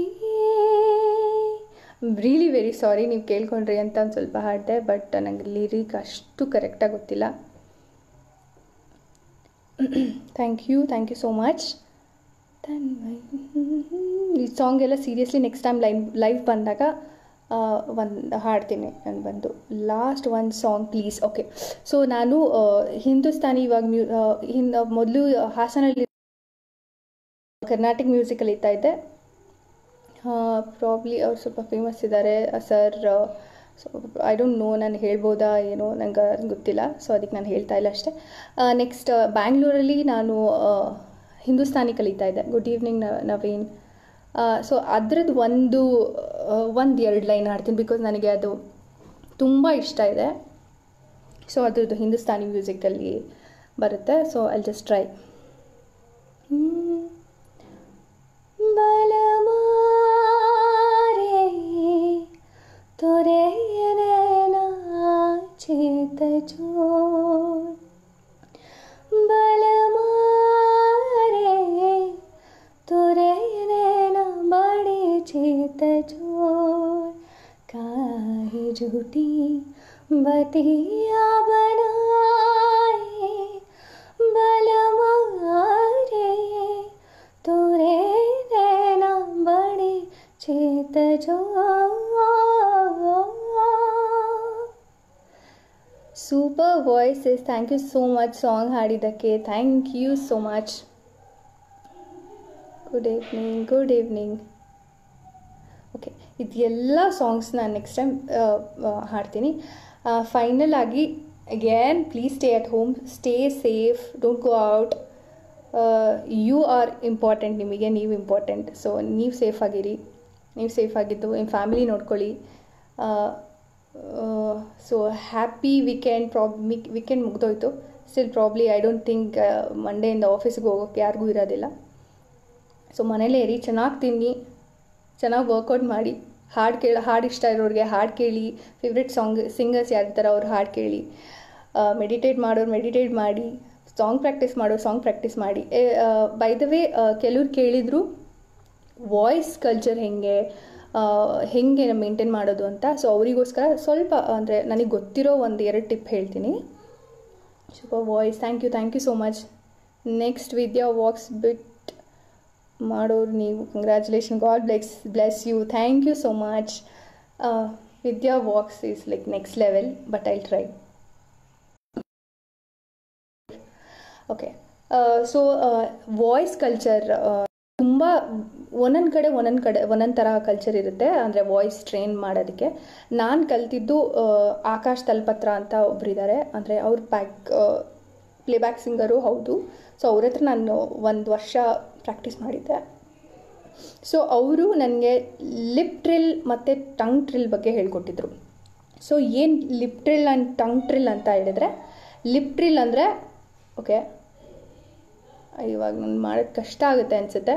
ರಿಯಲಿ ವೆರಿ ಸಾರಿ, ನೀವು ಕೇಳ್ಕೊಂಡ್ರಿ ಅಂತ ಒಂದು ಸ್ವಲ್ಪ ಹಾಡಿದೆ, ಬಟ್ ನನಗೆ ಲಿರಿಕ್ ಅಷ್ಟು ಕರೆಕ್ಟಾಗಿ ಗೊತ್ತಿಲ್ಲ. Thank you thank you so much. ಈ ಸಾಂಗ್ ಎಲ್ಲ seriously next time live live ಬಂದಾಗ ಒಂದು ಹಾಡ್ತೀನಿ ನಾನು ಬಂದು. ಲಾಸ್ಟ್ ಒಂದು ಸಾಂಗ್ ಪ್ಲೀಸ್. ಓಕೆ, ಸೊ ನಾನು ಹಿಂದೂಸ್ತಾನಿ ಇವಾಗ ಮ್ಯೂ ಹಿಂದ ಮೊದಲು ಹಾಸನಲ್ಲಿ ಕರ್ನಾಟಕ ಮ್ಯೂಸಿಕ್ ಕಲಿತಾ ಇದ್ದೆ. ಪ್ರಾಬ್ಲಿ ಅವ್ರು ಸ್ವಲ್ಪ ಫೇಮಸ್ ಇದ್ದಾರೆ sir. So I don't know, ನಾನು ಹೇಳ್ಬೋದಾ ಏನೋ ನಂಗೆ ಗೊತ್ತಿಲ್ಲ, ಸೊ ಅದಕ್ಕೆ ನಾನು ಹೇಳ್ತಾ ಇಲ್ಲ ಅಷ್ಟೇ. ನೆಕ್ಸ್ಟ್ ಬ್ಯಾಂಗ್ಳೂರಲ್ಲಿ ನಾನು ಹಿಂದೂಸ್ತಾನಿ ಕಲಿತಾ ಇದ್ದೆ. Good evening Naveen. ಸೊ ಅದ್ರದ್ದು ಒಂದು ಒಂದು ಎರಡು ಲೈನ್ ಹಾಡ್ತೀನಿ, ಬಿಕಾಸ್ ನನಗೆ ಅದು ತುಂಬ ಇಷ್ಟ ಇದೆ. ಸೊ ಅದ್ರದ್ದು ಹಿಂದೂಸ್ತಾನಿ ಮ್ಯೂಸಿಕಲ್ಲಿ ಬರುತ್ತೆ. So I just try. ಬಲಮಾರೆ ತೊರೆಯನ ಚೇತ ಜೋರ್, ಬಲಮಾರೆ ತೊರೆಯನ ಬಡೆ चेत जोर, काहे झूठी बतिया बनाए बल मारे तोरे नैना बड़े चेत जोर. Super voices, thank you so much song ಹಾಡಿದ್ದಕ್ಕೆ. Thank you so much. Good evening, good evening. Okay, ಇದೆಲ್ಲ ಸಾಂಗ್ಸ್ ನಾನು ನೆಕ್ಸ್ಟ್ ಟೈಮ್ ಹಾಡ್ತೀನಿ. ಫೈನಲ್ ಆಗಿ again please stay at home, stay safe, don't go out. You are important, ನಿಮಗೆ ನೀವು important. So ನೀವು safe ಆಗಿರಿ. ನೀವು ಸೇಫ್ ಆಗಿದ್ದು ನಿಮ್ಮ ಫ್ಯಾಮಿಲಿ ನೋಡ್ಕೊಳ್ಳಿ. So happy weekend. ಪ್ರಾಬ್ ವೀಕೆಂಡ್ ಮುಗ್ದೋಯ್ತು. Still probably I don't think ಮಂಡೆಯಿಂದ ಆಫೀಸ್ಗೆ ಹೋಗೋಕ್ಕೆ ಯಾರಿಗೂ ಇರೋದಿಲ್ಲ. ಸೊ ಮನೇಲೇ ಇರಿ, ಚೆನ್ನಾಗಿ ತಿನ್ನಿ, ಚೆನ್ನಾಗಿ ವರ್ಕೌಟ್ ಮಾಡಿ, ಹಾಡು ಕೇಳಿ, ಹಾಡು ಇಷ್ಟ ಇರೋರಿಗೆ ಹಾಡು ಕೇಳಿ, ಫೇವ್ರೆಟ್ ಸಾಂಗ್ ಸಿಂಗರ್ಸ್ ಯಾರಿರ್ತಾರೆ ಅವ್ರು ಹಾಡು ಕೇಳಿ, ಮೆಡಿಟೇಟ್ ಮಾಡೋರು ಮೆಡಿಟೇಟ್ ಮಾಡಿ, ಸಾಂಗ್ ಪ್ರಾಕ್ಟೀಸ್ ಮಾಡೋರು ಸಾಂಗ್ ಪ್ರಾಕ್ಟೀಸ್ ಮಾಡಿ. ಬೈ ದ ವೇ ಕೆಲವ್ರು ಕೇಳಿದರು ವಾಯ್ಸ್ ಕಲ್ಚರ್ ಹೇಗೆ ಹೇಗೆ ಮೇಂಟೈನ್ ಮಾಡೋದು ಅಂತ. ಸೊ ಅವರಿಗೋಸ್ಕರ ಸ್ವಲ್ಪ ಅಂದರೆ ನನಗೆ ಗೊತ್ತಿರೋ ಒಂದು ಎರಡು ಟಿಪ್ ಹೇಳ್ತೀನಿ. Super voice, thank you thank you so much. Next Vidya Vox beat ಮಾಡೋರು ನೀವು, congratulation, god bless bless you, thank you so much. Vidya Vox is like next level, but I try. Okay, so voice culture ತುಂಬ ಒಂದೊಂದು ಕಡೆ ಒಂದೊಂದು ಕಡೆ ಒಂದೊಂದು ಥರ culture ಇರುತ್ತೆ, ಅಂದರೆ ವಾಯ್ಸ್ ಟ್ರೈನ್ ಮಾಡೋದಕ್ಕೆ. ನಾನು ಕಲ್ತಿದ್ದು ಆಕಾಶ್ ತಲ್ಪತ್ರ ಅಂತ ಒಬ್ಬರಿದ್ದಾರೆ, ಅಂದರೆ ಅವ್ರ ಬ್ಯಾಕ್ ಪ್ಲೇಬ್ಯಾಕ್ ಸಿಂಗರು ಹೌದು. ಸೊ ಅವ್ರ ಹತ್ರ ನಾನು ಒಂದು ವರ್ಷ ಪ್ರಾಕ್ಟೀಸ್ ಮಾಡಿದ್ದೆ. ಸೊ ಅವರು ನನಗೆ ಲಿಪ್ ಟ್ರಿಲ್ ಮತ್ತು ಟಂಗ್ ಟ್ರಿಲ್ ಬಗ್ಗೆ ಹೇಳ್ಕೊಟ್ಟಿದ್ರು. ಸೊ ಏನು lip trill and tongue trill ಅಂತ ಹೇಳಿದ್ರೆ, ಲಿಪ್ ಟ್ರಿಲ್ ಅಂದರೆ ಓಕೆ ಇವಾಗ ನಾನು ಮಾಡೋದು ಕಷ್ಟ ಆಗುತ್ತೆ ಅನಿಸುತ್ತೆ.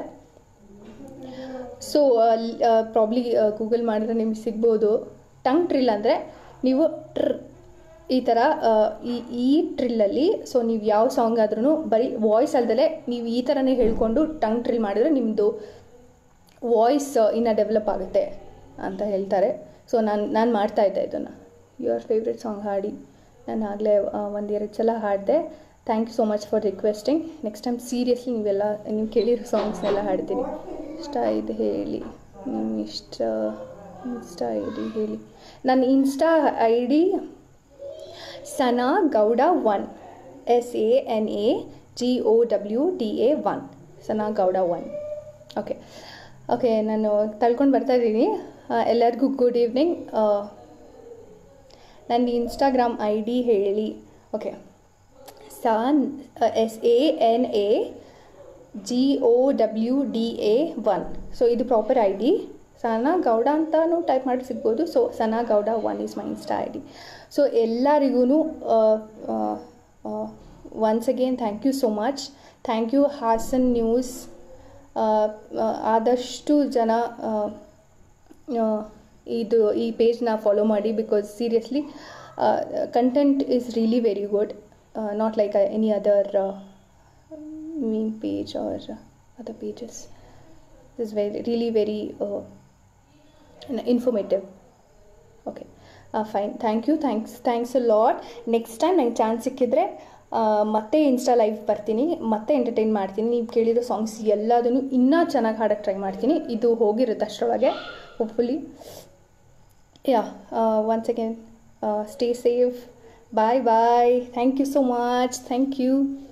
ಸೊ ಪ್ರಾಬ್ಲಿ ಗೂಗಲ್ ಮಾಡಿದ್ರೆ ನಿಮ್ಗೆ ಸಿಗ್ಬೋದು. ಟಂಗ್ ಟ್ರಿಲ್ ಅಂದರೆ ನೀವು ಟ್ರ್ ಈ ಥರ ಈ ಈ ಟ್ರಿಲ್ಲಲ್ಲಿ ಸೊ ನೀವು ಯಾವ ಸಾಂಗ್ ಆದ್ರೂ ಬರೀ ವಾಯ್ಸ್ ಅಲ್ದಲೇ ನೀವು ಈ ಥರನೇ ಹೇಳ್ಕೊಂಡು ಟಂಗ್ ಟ್ರಿಲ್ ಮಾಡಿದ್ರೆ ನಿಮ್ಮದು ವಾಯ್ಸ್ ಇನ್ನೂ ಡೆವಲಪ್ ಆಗುತ್ತೆ ಅಂತ ಹೇಳ್ತಾರೆ. ಸೊ ನಾನು ನಾನು ಮಾಡ್ತಾಯಿದ್ದೆ ಇದನ್ನು. ಯುವರ್ ಫೇವ್ರೆಟ್ ಸಾಂಗ್ ಹಾಡಿ, ನಾನು ಆಗಲೇ ಒಂದೆರಡು ಸಲ ಹಾಡಿದೆ. Thank you so much for requesting. Next time seriously ನೀವೆಲ್ಲ ನೀವು ಕೇಳಿರೋ ಸಾಂಗ್ಸ್ನೆಲ್ಲ ಹಾಡ್ತೀನಿ. ಇಷ್ಟ ಇದೆ ಹೇಳಿ, ನಿಮ್ಮ ಇಷ್ಟ ಇನ್ಸ್ಟಾ ಐ ಡಿ ಹೇಳಿ. ನನ್ನ insta I D Sana Gowda one, S A N A G O W D A one, Sana Gowda one. Okay okay ನಾನು ತಳ್ಕೊಂಡು ಬರ್ತಾಯಿದ್ದೀನಿ. ಎಲ್ಲರಿಗೂ ಗುಡ್ ಈವ್ನಿಂಗ್. ನನ್ನ ಇನ್ಸ್ಟಾಗ್ರಾಮ್ ಐ ಡಿ ಹೇಳಿ. ಓಕೆ, ಸನ್ S A N A G O W D A one. So ಇದು proper I D. Sana Gowda ಅಂತಲೂ type ಮಾಡಿ ಸಿಗ್ಬೋದು. So Sana Gowda one is my insta I D. So ಎಲ್ಲರಿಗೂ once again thank you so much. Thank you Hassan news. ಆದಷ್ಟು ಜನ ಇದು ಈ ಪೇಜ್ನ ಫಾಲೋ ಮಾಡಿ, because seriously content is really very good. Uh, not like uh, any other uh, meme page or uh, other pages. This is very really very uh, informative. Okay, uh, fine. Thank you. Thanks. Thanks a lot. Next time ನಂಗೆ chance ಸಿಕ್ಕಿದ್ರೆ ಮತ್ತೆ insta live ಬರ್ತೀನಿ, ಮತ್ತೆ entertain ಮಾಡ್ತೀನಿ. ನೀವು ಕೇಳಿರೋ songs ಎಲ್ಲದನ್ನು ಇನ್ನೂ ಚೆನ್ನಾಗಿ ಹಾಡೋಕ್ಕೆ ಟ್ರೈ ಮಾಡ್ತೀನಿ. ಇದು ಹೋಗಿರುತ್ತೆ ಅಷ್ಟರೊಳಗೆ hopefully. Yeah, once again stay safe. Bye bye. Thank you so much. Thank you.